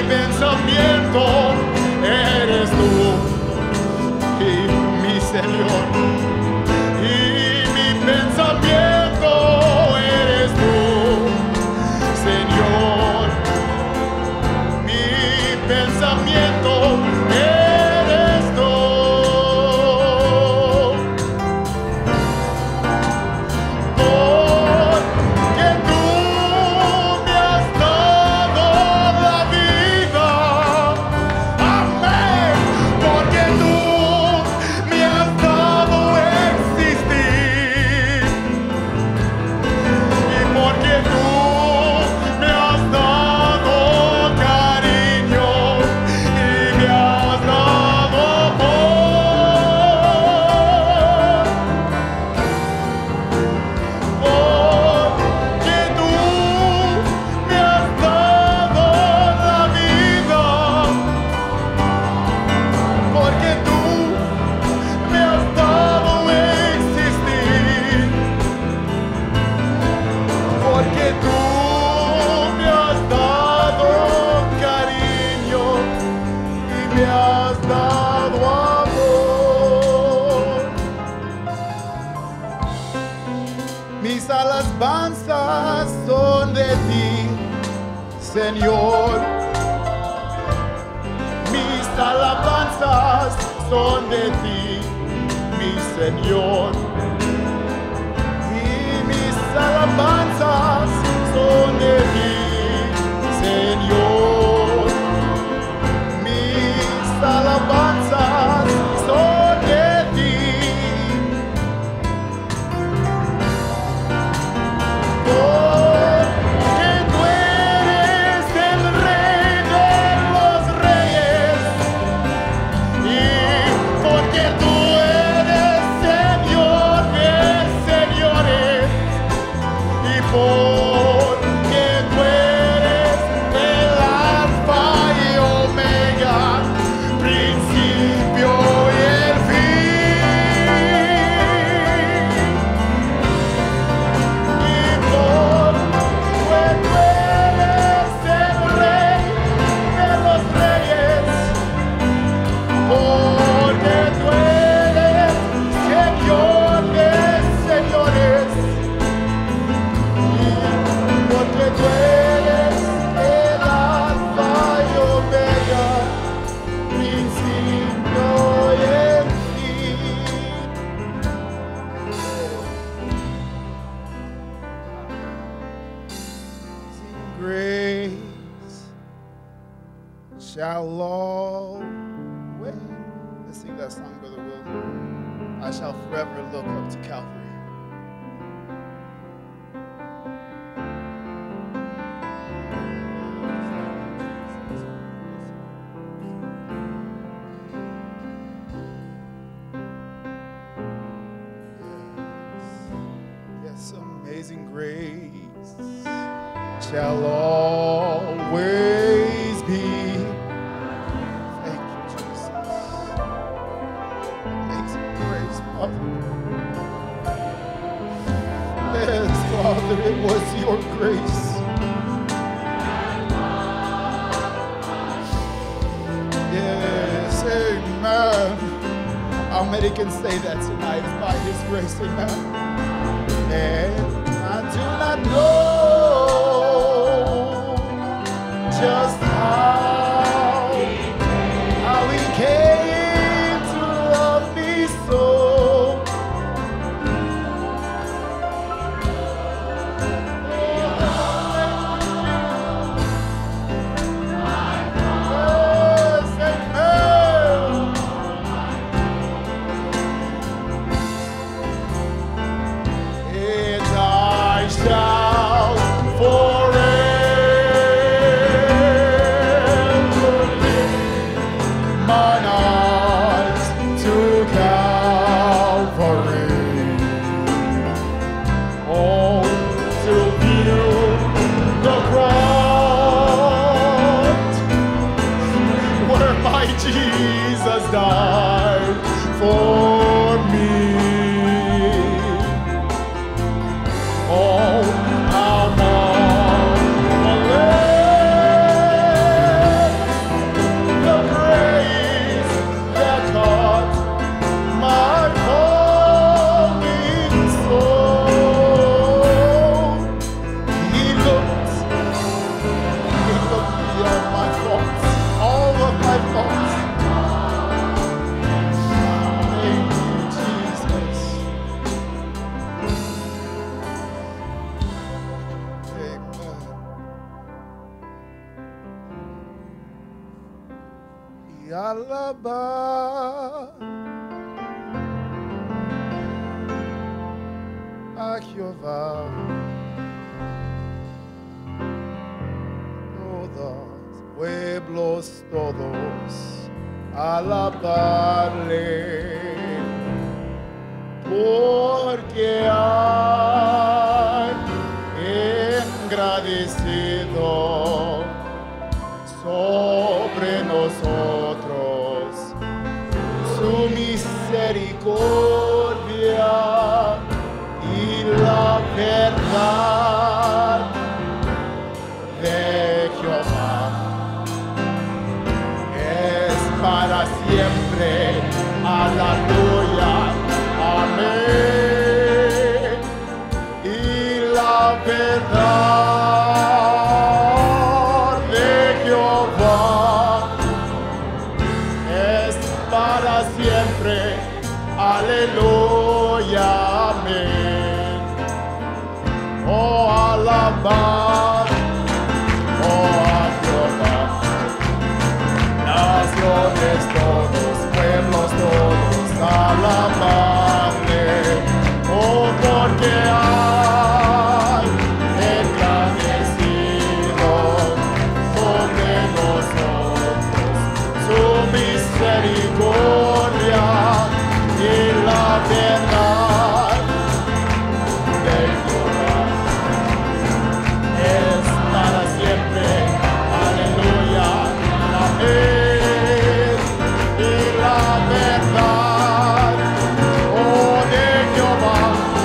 pensamiento eres tú, y mi Señor. Y mi pensamiento eres tú, Señor. Mi pensamiento eres tú. Porque tú me has dado la vida. Amén. Porque tú me has dado existir. Y porque tú me has dado cariño y me has dado amor. Porque tú me has dado la vida. Porque tú me has dado existir. Porque tú me has dado cariño y me has dado amor. Mis alabanzas son de ti, Señor. Mis alabanzas son de ti, mi Señor. Y mis alabanzas son de ti, Señor. Mis alabanzas son de ti. Porque tú eres el Rey de los Reyes. Y porque tú eres Señor de señores. Y porque tú eres el Alfa y Omega, principio y el fin. Y porque tú eres el Rey de los Reyes. Porque tú eres Señor de señores. Y porque tú eres el Alfa y Omega, principio y el fin. Sing grace shall always. Let's sing that song, Brother Will. I shall forever look up to Calvary. Yes, amazing grace shall always be. Thank you, Jesus. Amazing grace, Father. Yes, Father, it was your grace. Yes, amen. How many can say that tonight? It's by His grace, amen. And I do not know just how He came to love me so. Yes, amen. And I shall forever y alabar a Jehová. Todos, pueblos todos, alabarle, porque hay engrandecido sobre nosotros su misericordia y la verdad de Jehová es para siempre. Aleluya, amén. Y la verdad de Jehová es para siempre. Aleluya, amén. Oh, alabad, oh, a Jehová. Naciones todos, pueblos todos, alabarle, oh, porque hay engrandecido sobre nosotros su misericordia y la verdad de Jehová es para siempre. Aleluya, amén. Y la verdad, oh, de Jehová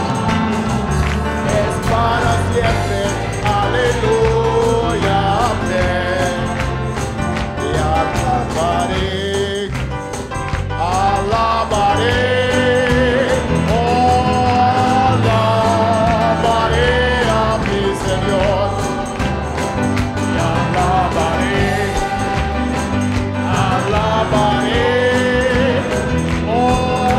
es para siempre. Aleluya, amén. Y alabaré, alabaré, oh, alabaré a mi Señor. Y alabaré, alabaré, oh,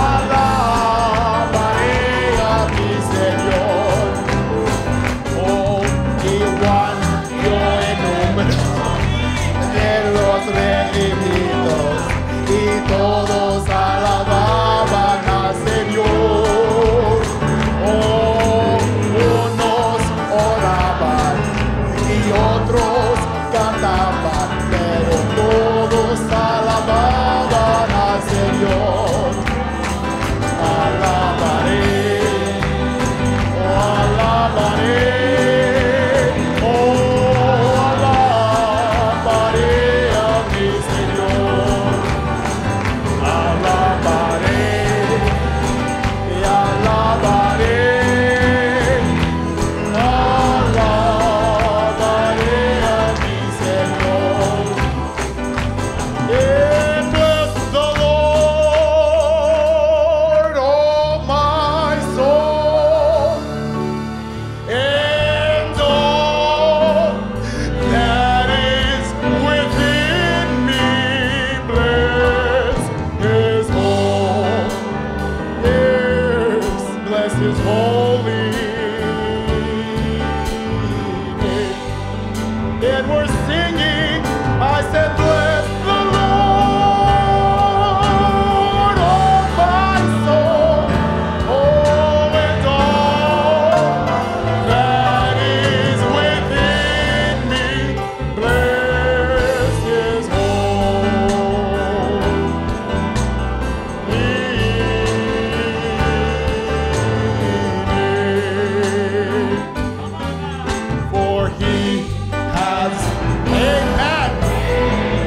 alabaré a mi Señor. Oh, igual yo en número de los redimidos y todos alababan al Señor. Oh, unos oraban y otros cantaban, pero todos alababan al Señor. Alabaré, oh, alabaré, oh, alabaré a mi Señor. Alabaré y alabaré, alabaré a mi Señor. And bless the Lord, oh my soul, and all that is within me. Bless His holy, yes, bless His holy name. And we're singing, I said, bless the Lord, oh my soul, oh, and all that is within me. Bless His holy name. For He has, amen,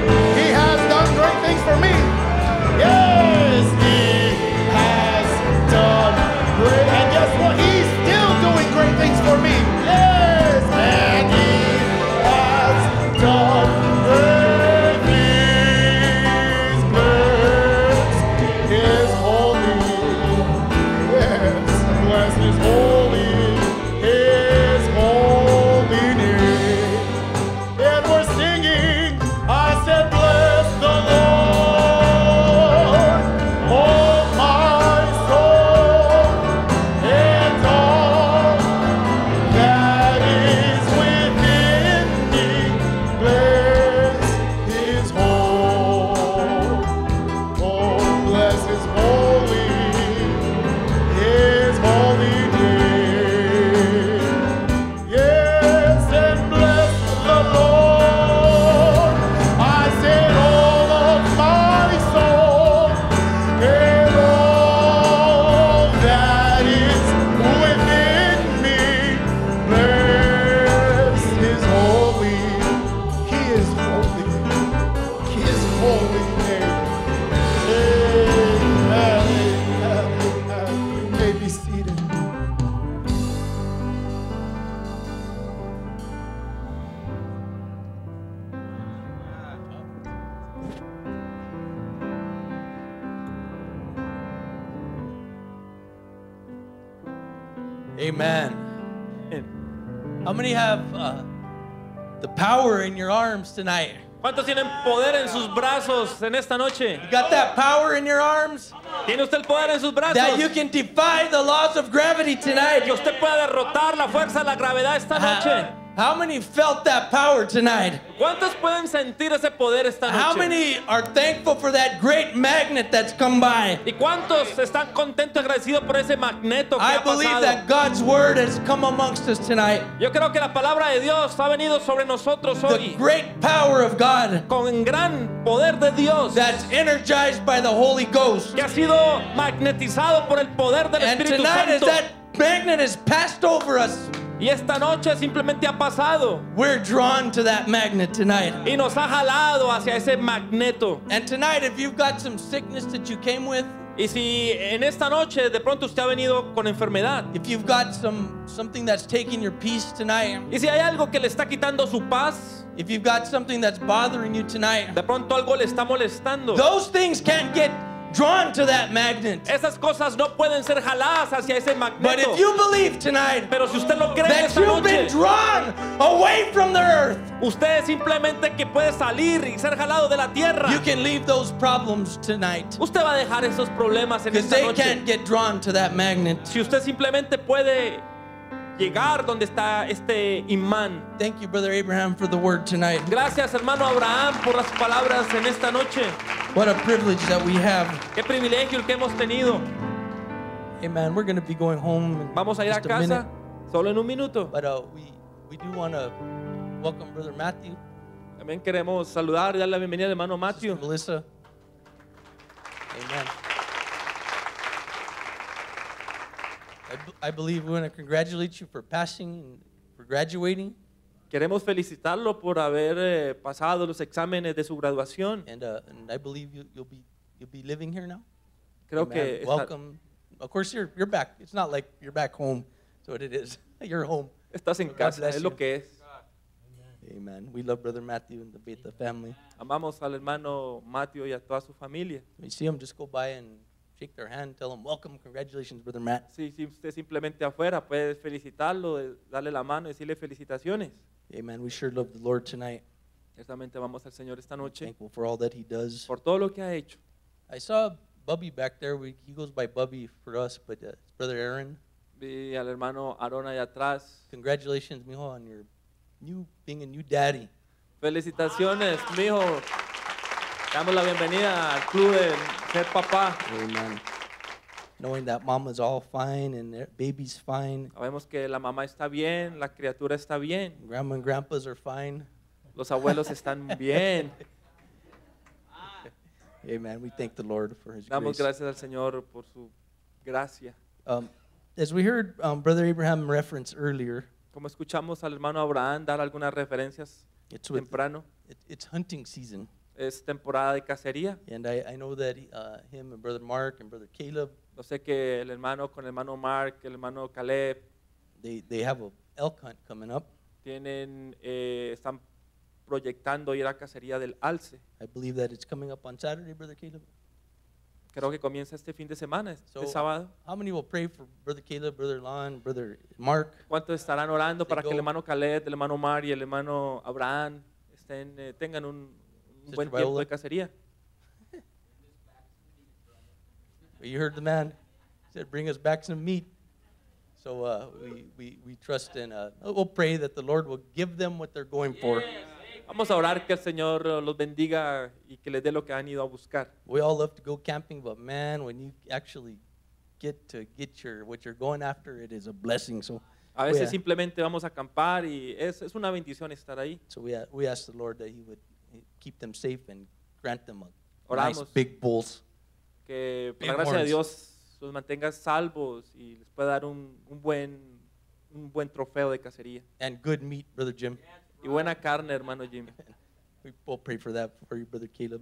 Amen. How many have the power in your arms tonight? ¿Cuántos tienen poder en sus brazos en esta noche? You got that power in your arms? ¿Tiene usted el poder en sus brazos? That you can defy the laws of gravity tonight. Que usted pueda derrotar la fuerza de la gravedad esta noche. How many felt that power tonight? ¿Cuántos pueden sentir ese poder esta noche? How many are thankful for that great magnet that's come by? ¿Y cuántos están contentos y agradecidos por ese magneto que I ha believe pasado? that God's word has come amongst us tonight. Yo creo que la palabra de Dios ha venido sobre nosotros The hoy great power of God con gran poder de Dios that's energized by the Holy Ghost. que ha sido magnetizado por el poder del And Espíritu tonight, as Santo. that magnet has passed over us, Y esta noche simplemente ha pasado we're drawn to that magnet tonight. y nos ha jalado hacia ese magneto. And tonight, if you've got some sickness that you came with, Y si en esta noche de pronto usted ha venido con enfermedad, if you've got something that's taking your peace tonight, y si hay algo que le está quitando su paz, if you've got something that's bothering you tonight, de pronto algo le está molestando, those things can't get drawn to that magnet. esas cosas no pueden ser jaladas hacia ese But magneto. if you believe tonight Pero si usted lo cree en that esta you've been noche, drawn away from the earth, usted simplemente que puede salir y ser jalado de la tierra. you can leave those problems tonight. Usted va a dejar esos problemas en Because esta they noche. can't get drawn to that magnet. Si usted simplemente puede llegar donde está este imán. Thank you, Brother Abraham, for the word tonight. Gracias, hermano Abraham, por las palabras en esta noche. What a privilege that we have. Qué privilegio el que hemos tenido. Amen. We're going to be going home in Vamos a ir a just a minute. casa solo en un minuto. But we do want to welcome Brother Matthew, También queremos saludar y darle la bienvenida al hermano Sister Matthew. Melissa. Amen. I believe we want to congratulate you for passing and for graduating. Queremos felicitarlo por haber pasado los exámenes de su graduación. And I believe you'll be living here now. Creo Amen. que Welcome. Of course, you're back. It's not like you're back home. That's what it is. You're home. estás en God casa, bless es lo you. que es. Amen. We love Brother Matthew and the Beta family. Amamos al hermano Matthew y a toda su familia. When you see them, just go by and shake their hand. Tell them, welcome, congratulations, Brother Matt. Si usted simplemente afuera puede felicitarlo, darle la mano y decirle felicitaciones. Amen. We sure love the Lord tonight. Ciertamente vamos al Señor esta noche Thankful for all that He does. por todo lo que ha hecho. I saw Bubby back there. He goes by Bubby for us, but it's Brother Aaron. Vi al hermano Aarón allá atrás. Congratulations, mijo, on your being a new daddy. Felicitaciones, mijo. Damos la bienvenida al club de ser papá. Amen. Knowing that mama's all fine and their baby's fine, Sabemos que la mamá está bien, la criatura está bien, grandma and grandpas are fine. los abuelos están bien. Amen. We thank the Lord for His Damos grace. gracias al Señor por su gracia. As we heard Brother Abraham reference earlier, Como escuchamos al hermano Abraham dar algunas referencias it's with temprano, it's hunting season, es temporada de cacería. and I know that him and Brother Mark and Brother Caleb, Yo sé que el hermano con el hermano Mark, el hermano Caleb, they have a elk hunt coming up. están proyectando ir a cacería del alce. I believe that it's coming up on Saturday, Brother Caleb. Creo que comienza este fin de semana, este So, sábado. how many will pray for Brother Caleb, Brother Lon, Brother Mark? ¿Cuántos estarán orando para que el go. hermano Caleb, el hermano Mar y el hermano Abraham tengan un buen tiempo Viola. de cacería? You heard the man. He said, bring us back some meat. So we trust and we'll pray that the Lord will give them what they're going for. Vamos a orar que el Señor los bendiga y que les dé lo que han ido a buscar. We all love to go camping, but man, when you actually get what you're going after, it is a blessing. So A veces Yeah. simplemente vamos a acampar y es una bendición estar ahí. so we ask the Lord that He would keep them safe and grant them a Oramos. nice big bulls. Que por Big la gracia de horns. Dios los mantenga salvos y les pueda dar un buen trofeo de cacería. And good meat, Brother Jim. Y buena carne, hermano Jim. We both pray for that for you, Brother Caleb.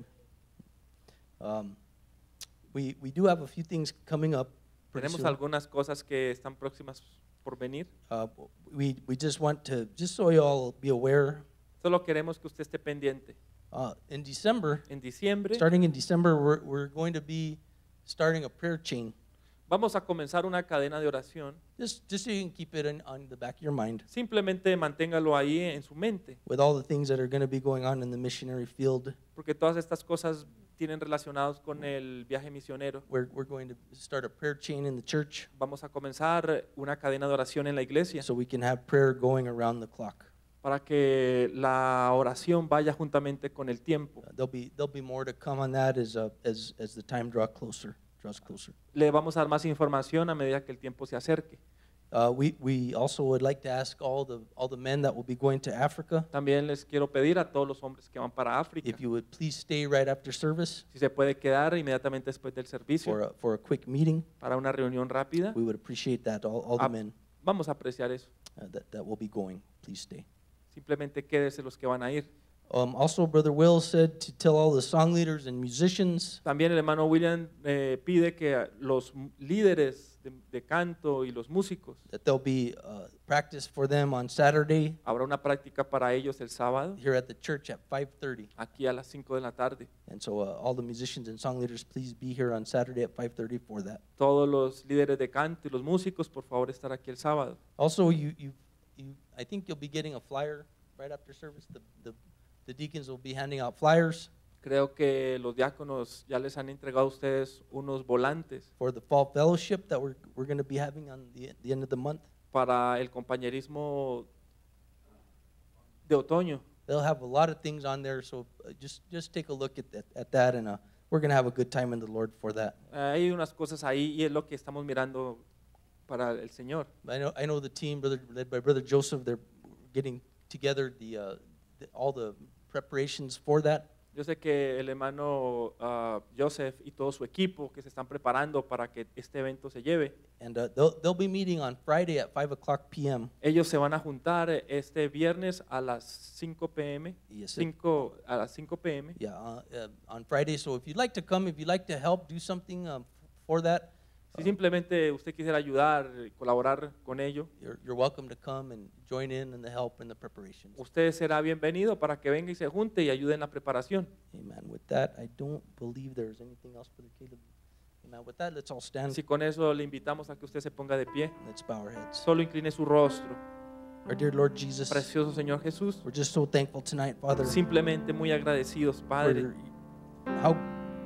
We do have a few things coming up pretty Tenemos soon. algunas cosas que están próximas por venir. We just want to, just so you all be aware, Solo queremos que usted esté pendiente. in December, En diciembre starting in December, we're going to be starting a prayer chain. Vamos a comenzar una cadena de oración. just so you can keep it on the back of your mind Simplemente manténgalo ahí en su mente, with all the things that are going to be going on in the missionary field. porque todas estas cosas tienen relacionados con el viaje misionero. We're going to start a prayer chain in the church Vamos a comenzar una cadena de oración en la iglesia so we can have prayer going around the clock. para que la oración vaya juntamente con el tiempo. There'll be more to come on that as the time draws closer. Le vamos a dar más información a medida que el tiempo se acerque. We also would like to ask all the men that will be going to Africa También les quiero pedir a todos los hombres que van para África, if you would please stay right after service si se puede quedar inmediatamente después del servicio for a quick meeting. para una reunión rápida. We would appreciate that. All the Ah, men Vamos a apreciar eso. that will be going, please stay. Simplemente quédese los que van a ir. Also, Brother Will said to tell all the song leaders and musicians También el hermano William pide que los líderes de canto y los músicos, that there'll be practice for them on Saturday habrá una práctica para ellos el sábado, here at the church at 5:30. aquí a las 5 de la tarde. And so all the musicians and song leaders, please be here on Saturday at 5:30 for that. Todos los líderes de canto y los músicos, por favor, estar aquí el sábado. Also, I think you'll be getting a flyer right after service. The deacons will be handing out flyers Creo que los diáconos ya les han entregado a ustedes unos volantes for the fall fellowship that we're going to be having on the end of the month. para el compañerismo de otoño. They'll have a lot of things on there, so just take a look at that, and we're going to have a good time in the Lord for that. Hay unas cosas ahí y es lo que estamos mirando para el Señor. I know the team, led by Brother Joseph, they're getting together all the preparations for that. Yo sé que el hermano Joseph y todo su equipo que se están preparando para que este evento se lleve. And they'll be meeting on Friday at 5:00 p.m. Ellos se van a juntar este viernes a las 5 p.m. Yes, a las 5 p.m. Yeah, on Friday. So if you'd like to come, if you'd like to help do something for that, Si simplemente usted quisiera ayudar, colaborar con ello, you're welcome to come and join in the help and the preparations. usted será bienvenido para que venga y se junte y ayude en la preparación. Amen. With that, I don't believe there's anything else, Brother Caleb. Amen. With that, let's all stand. Si con eso le invitamos a que usted se ponga de pie, Let's bow our heads. solo incline su rostro. Our dear Lord Jesus, Precioso Señor Jesús, we're just so thankful tonight, Father, simplemente muy agradecidos, Padre. for how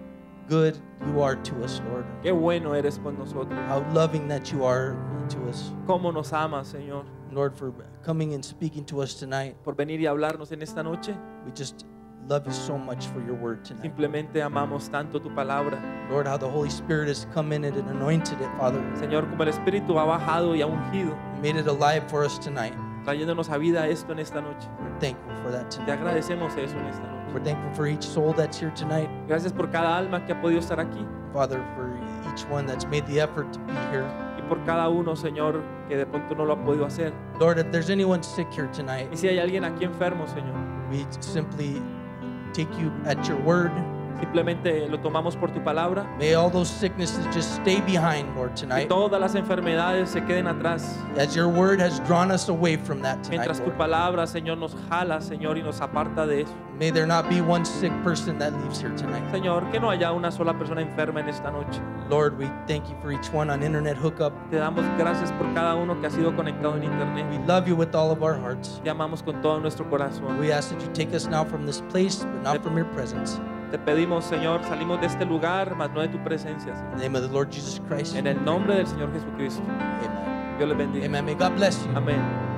good you are to us, Lord. Qué bueno eres con nosotros. How loving that you are to us, Cómo nos amas, Señor, Lord, for coming and speaking to us tonight. por venir y hablarnos en esta noche. We just love you so much for your word tonight. Simplemente amamos tanto tu palabra. Lord, how the Holy Spirit has come in it and anointed it, Father, Señor, como el Espíritu ha bajado y ha ungido, and made it alive for us tonight. trayéndonos a vida esto en esta noche. We're thankful for that Te tonight. agradecemos eso en esta noche. We're thankful for each soul that's here tonight, Gracias por cada alma que ha podido estar aquí Father, for each one that's made the effort to be here. y por cada uno, Señor, que de pronto no lo ha podido hacer. Lord, if there's anyone sick here tonight, Y si hay alguien aquí enfermo, Señor, we simply take you at your word. simplemente lo tomamos por tu palabra. May all those sicknesses just stay behind, Lord, Que tonight. todas las enfermedades se queden atrás. As your word has drawn us away from that tonight, Mientras tu Lord. palabra, Señor, nos jala, Señor, y nos aparta de eso. May there not be one sick person that leaves here tonight. Señor, que no haya una sola persona enferma en esta noche. Lord, we thank you for each one on internet hookup. Te damos gracias por cada uno que ha sido conectado en internet. We love you with all of our hearts. Te amamos con todo nuestro corazón. We ask that you take us now from this place, but not from your presence. Te pedimos, Señor, salimos de este lugar, mas no de tu presencia, Señor. In the name of the Lord Jesus Christ. En el nombre del Señor Jesucristo. Amen. Dios les bendiga. Amen. May God bless you. Amén.